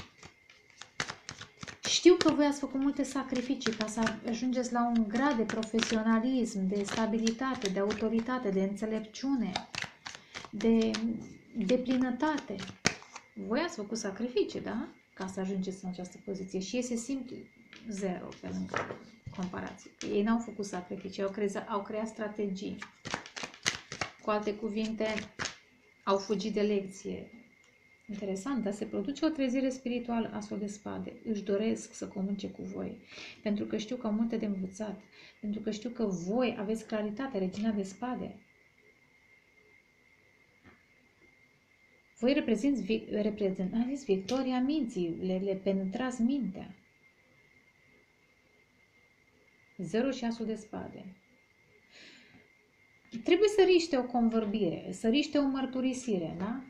știu că voi ați făcut multe sacrificii ca să ajungeți la un grad de profesionalism, de stabilitate, de autoritate, de înțelepciune, de deplinătate. Voi ați făcut sacrificii, da? Ca să ajungeți în această poziție și ei se simt 0 pe lângă comparație. Ei n-au făcut sacrificii, au creat strategii. Cu alte cuvinte, au fugit de lecție. Interesant, dar se produce o trezire spirituală, Asul de spade. Își doresc să comunice cu voi, pentru că știu că au multe de învățat, pentru că știu că voi aveți claritate, regina de spade. Voi reprezentați victoria minții, le penetrați mintea. 0 și Asul de spade. Trebuie să riște o convorbire, să riște o mărturisire, da?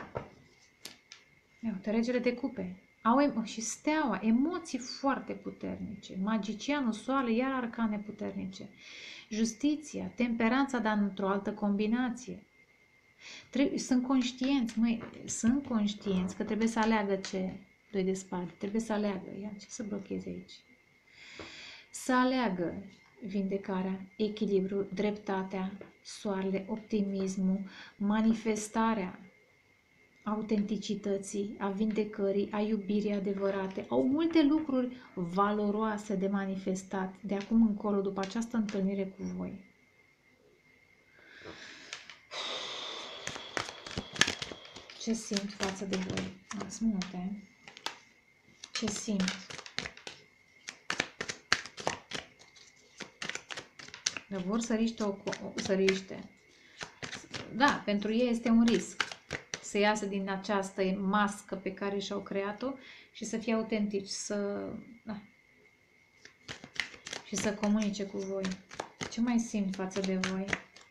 Uite, regele de cupe. Și steaua, emoții foarte puternice. Magicianul, soarele, iar arcane puternice. Justiția, temperanța, dar într-o altă combinație. Sunt conștienți că trebuie să aleagă ce 2 de spade. Trebuie să aleagă. Ia, ce să blocheze aici? Să aleagă vindecarea, echilibru, dreptatea, soarele, optimismul, manifestarea autenticității, a vindecării, a iubirii adevărate. Au multe lucruri valoroase de manifestat de acum încolo, după această întâlnire cu voi. Ce simt față de voi? Sunt multe. Ce simt? Dar vor să riște. Da, pentru ei este un risc să iasă din această mască pe care și-au creat-o și să fie autentici, și să comunice cu voi. Ce mai simt față de voi?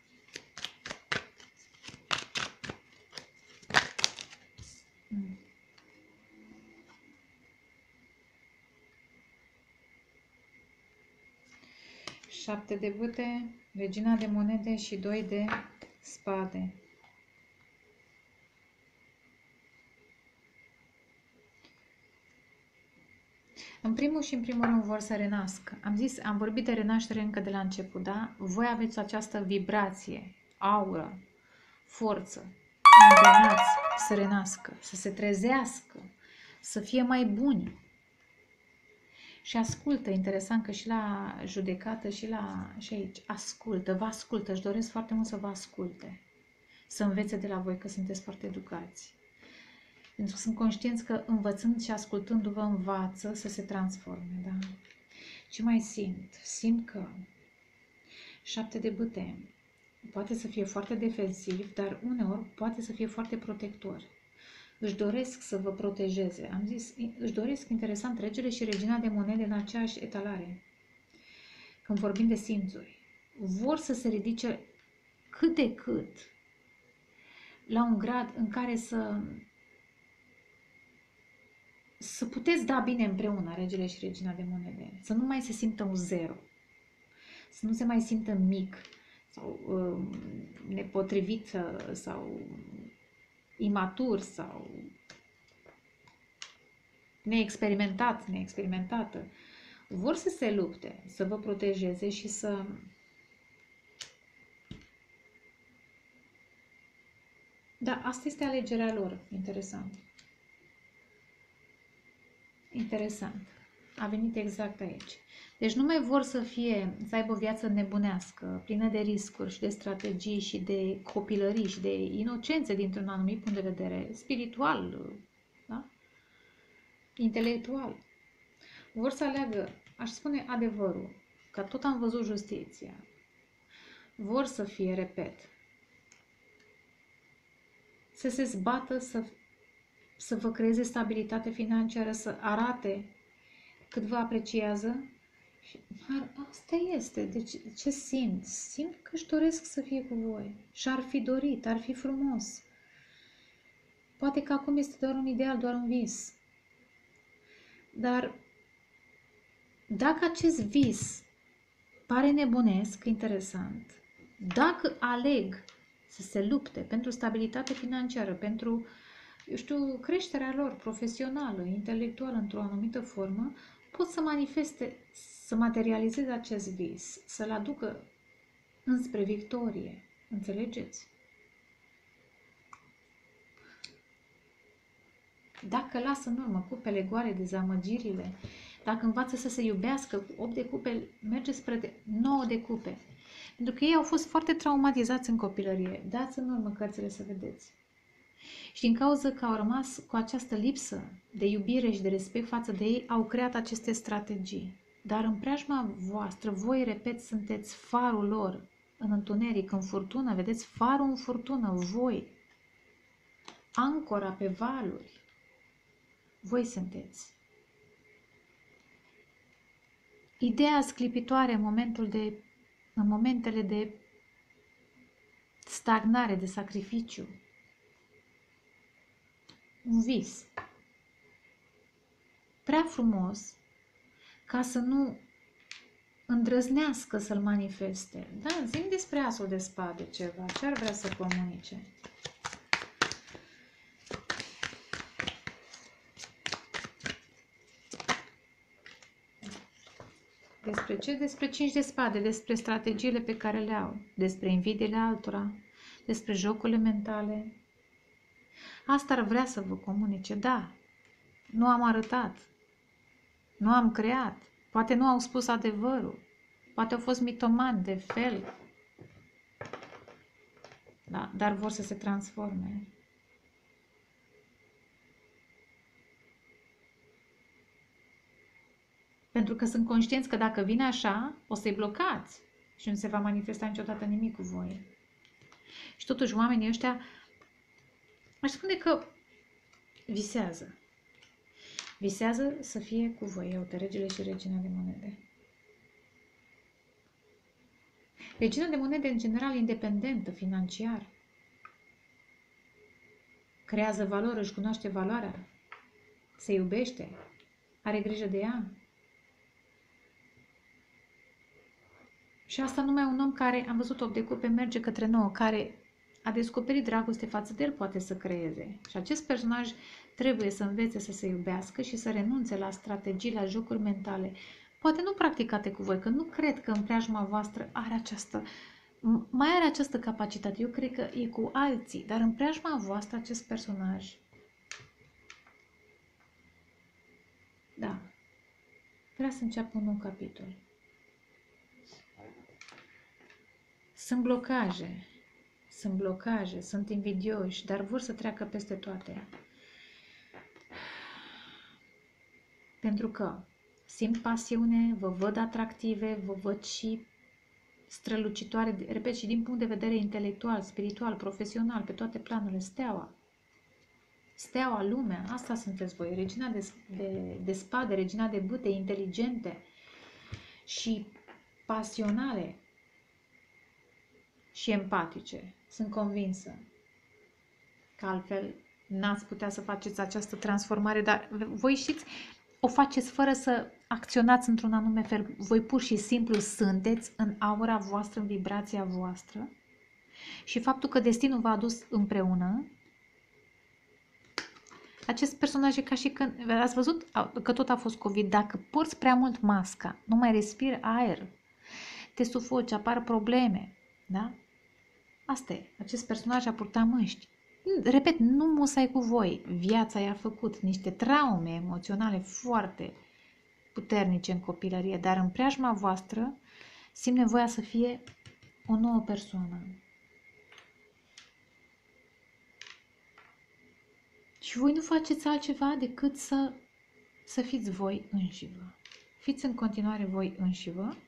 Șapte de bâte, regina de monede și 2 de spade. În primul rând vor să renască. Am vorbit de renaștere încă de la început, da? Voi aveți această vibrație, aură, forță. îndemnați să renască, să se trezească, să fie mai buni. Și ascultă, interesant că și la judecată și aici, ascultă, vă ascultă, își doresc foarte mult să vă asculte, să învețe de la voi că sunteți foarte educați. Pentru că sunt conștienți că învățând și ascultându-vă învață să se transforme, da? Ce mai simt? Simt că 7 de bâte poate să fie foarte defensiv, dar uneori poate să fie foarte protector. Își doresc să vă protejeze. Am zis, își doresc, interesant, regele și regina de monede în aceeași etalare. Când vorbim de simțuri, vor să se ridice cât de cât la un grad în care să puteți da bine împreună, regele și regina de monede. Să nu mai se simtă un zero. Să nu se mai simtă mic sau nepotrivit sau imatur sau neexperimentat, neexperimentată. Vor să se lupte, să vă protejeze și să Da, asta este alegerea lor. Interesant. Interesant. A venit exact aici. Deci nu mai vor să aibă o viață nebunească, plină de riscuri și de strategii și de copilării și de inocențe dintr-un anumit punct de vedere spiritual, da? Intelectual. Vor să aleagă, aș spune, adevărul, că tot am văzut justiția. Vor să fie, repet, să se zbată, să vă creeze stabilitate financiară, să arate cât vă apreciază. Și asta este. Deci ce simt? Simt că își doresc să fie cu voi. Și-ar fi dorit, ar fi frumos. Poate că acum este doar un ideal, doar un vis. Dar dacă acest vis pare nebunesc, interesant, dacă aleg să se lupte pentru stabilitate financiară, pentru, eu știu, creșterea lor profesională, intelectuală, într-o anumită formă, pot să manifeste, să materializeze acest vis, să-l aducă înspre victorie. Înțelegeți? Dacă lasă în urmă cupele goale, dezamăgirile, dacă învață să se iubească, cu 8 de cupe merge spre 9 de cupe. Pentru că ei au fost foarte traumatizați în copilărie. Dați în urmă cărțile să vedeți. Și din cauza că au rămas cu această lipsă de iubire și de respect față de ei, au creat aceste strategii. Dar în preajma voastră, voi, repet, sunteți farul lor în întuneric, în furtună, vedeți, farul în furtună, voi, ancora pe valuri, voi sunteți. Ideea sclipitoare în momentele de stagnare, de sacrificiu, un vis prea frumos ca să nu îndrăznească să-l manifeste. Da, zi-mi despre asul de spade ceva, ce ar vrea să comunice. Despre ce? Despre 5 de spade, despre strategiile pe care le au, despre invidiile altora, despre jocurile mentale. Asta ar vrea să vă comunice, da. Nu am arătat, nu am creat, poate nu au spus adevărul, poate au fost mitomani de fel, da, dar vor să se transforme. Pentru că sunt conștienți că dacă vine așa, o să-i blocați și nu se va manifesta niciodată nimic cu voi. Și totuși oamenii ăștia, aș spune că visează. Visează să fie cu voi, iată, regele și regina de monede. Regina de monede, în general, independentă, financiar. Creează valori, își cunoaște valoarea, se iubește, are grijă de ea. Și asta numai un om care, am văzut 8 de cupe, merge către 9, care a descoperit dragoste față de el, poate să creeze. Și acest personaj trebuie să învețe să se iubească și să renunțe la strategii, la jocuri mentale. Poate nu practicate cu voi, că nu cred că în preajma voastră are această mai are această capacitate. Eu cred că e cu alții, dar în preajma voastră acest personaj, da, vrea să înceapă un nou capitol. Sunt blocaje, sunt invidioși, dar vor să treacă peste toate. Pentru că simt pasiune, vă văd atractive, vă văd și strălucitoare, repet, și din punct de vedere intelectual, spiritual, profesional, pe toate planurile, steaua. Steaua, lumea, asta sunteți voi, regina de spade, regina de bâte, inteligente și pasionale și empatice. Sunt convinsă că altfel n-ați putea să faceți această transformare, dar voi știți, o faceți fără să acționați într-un anume fel. Voi pur și simplu sunteți în aura voastră, în vibrația voastră și faptul că destinul v-a adus împreună, acest personaj e ca și când, ați văzut că tot a fost COVID, dacă porți prea mult masca, nu mai respiri aer, te sufoci, apar probleme, da? Asta e, acest personaj a purtat măști. Repet, nu musai cu voi, viața i-a făcut niște traume emoționale foarte puternice în copilărie, dar în preajma voastră simt nevoia să fie o nouă persoană. Și voi nu faceți altceva decât să fiți voi înșivă. Fiți în continuare voi înșivă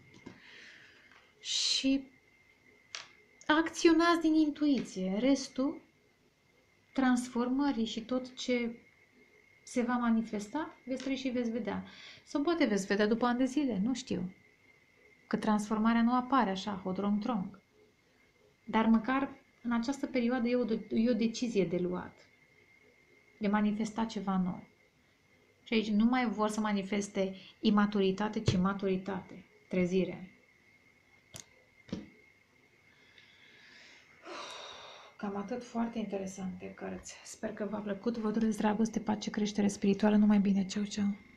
și acționați din intuiție. Restul, transformării și tot ce se va manifesta, veți trăi și veți vedea. Sau poate veți vedea după ani de zile, nu știu. Că transformarea nu apare așa, hodrong-trong. Dar măcar în această perioadă e o decizie de luat. De manifesta ceva nou. Și aici nu mai vor să manifeste imaturitate, ci maturitate, trezire. Cam atât, foarte interesante cărți. Sper că v-a plăcut, vă doresc dragoste, pace, creștere spirituală, numai bine, ceau, ceau!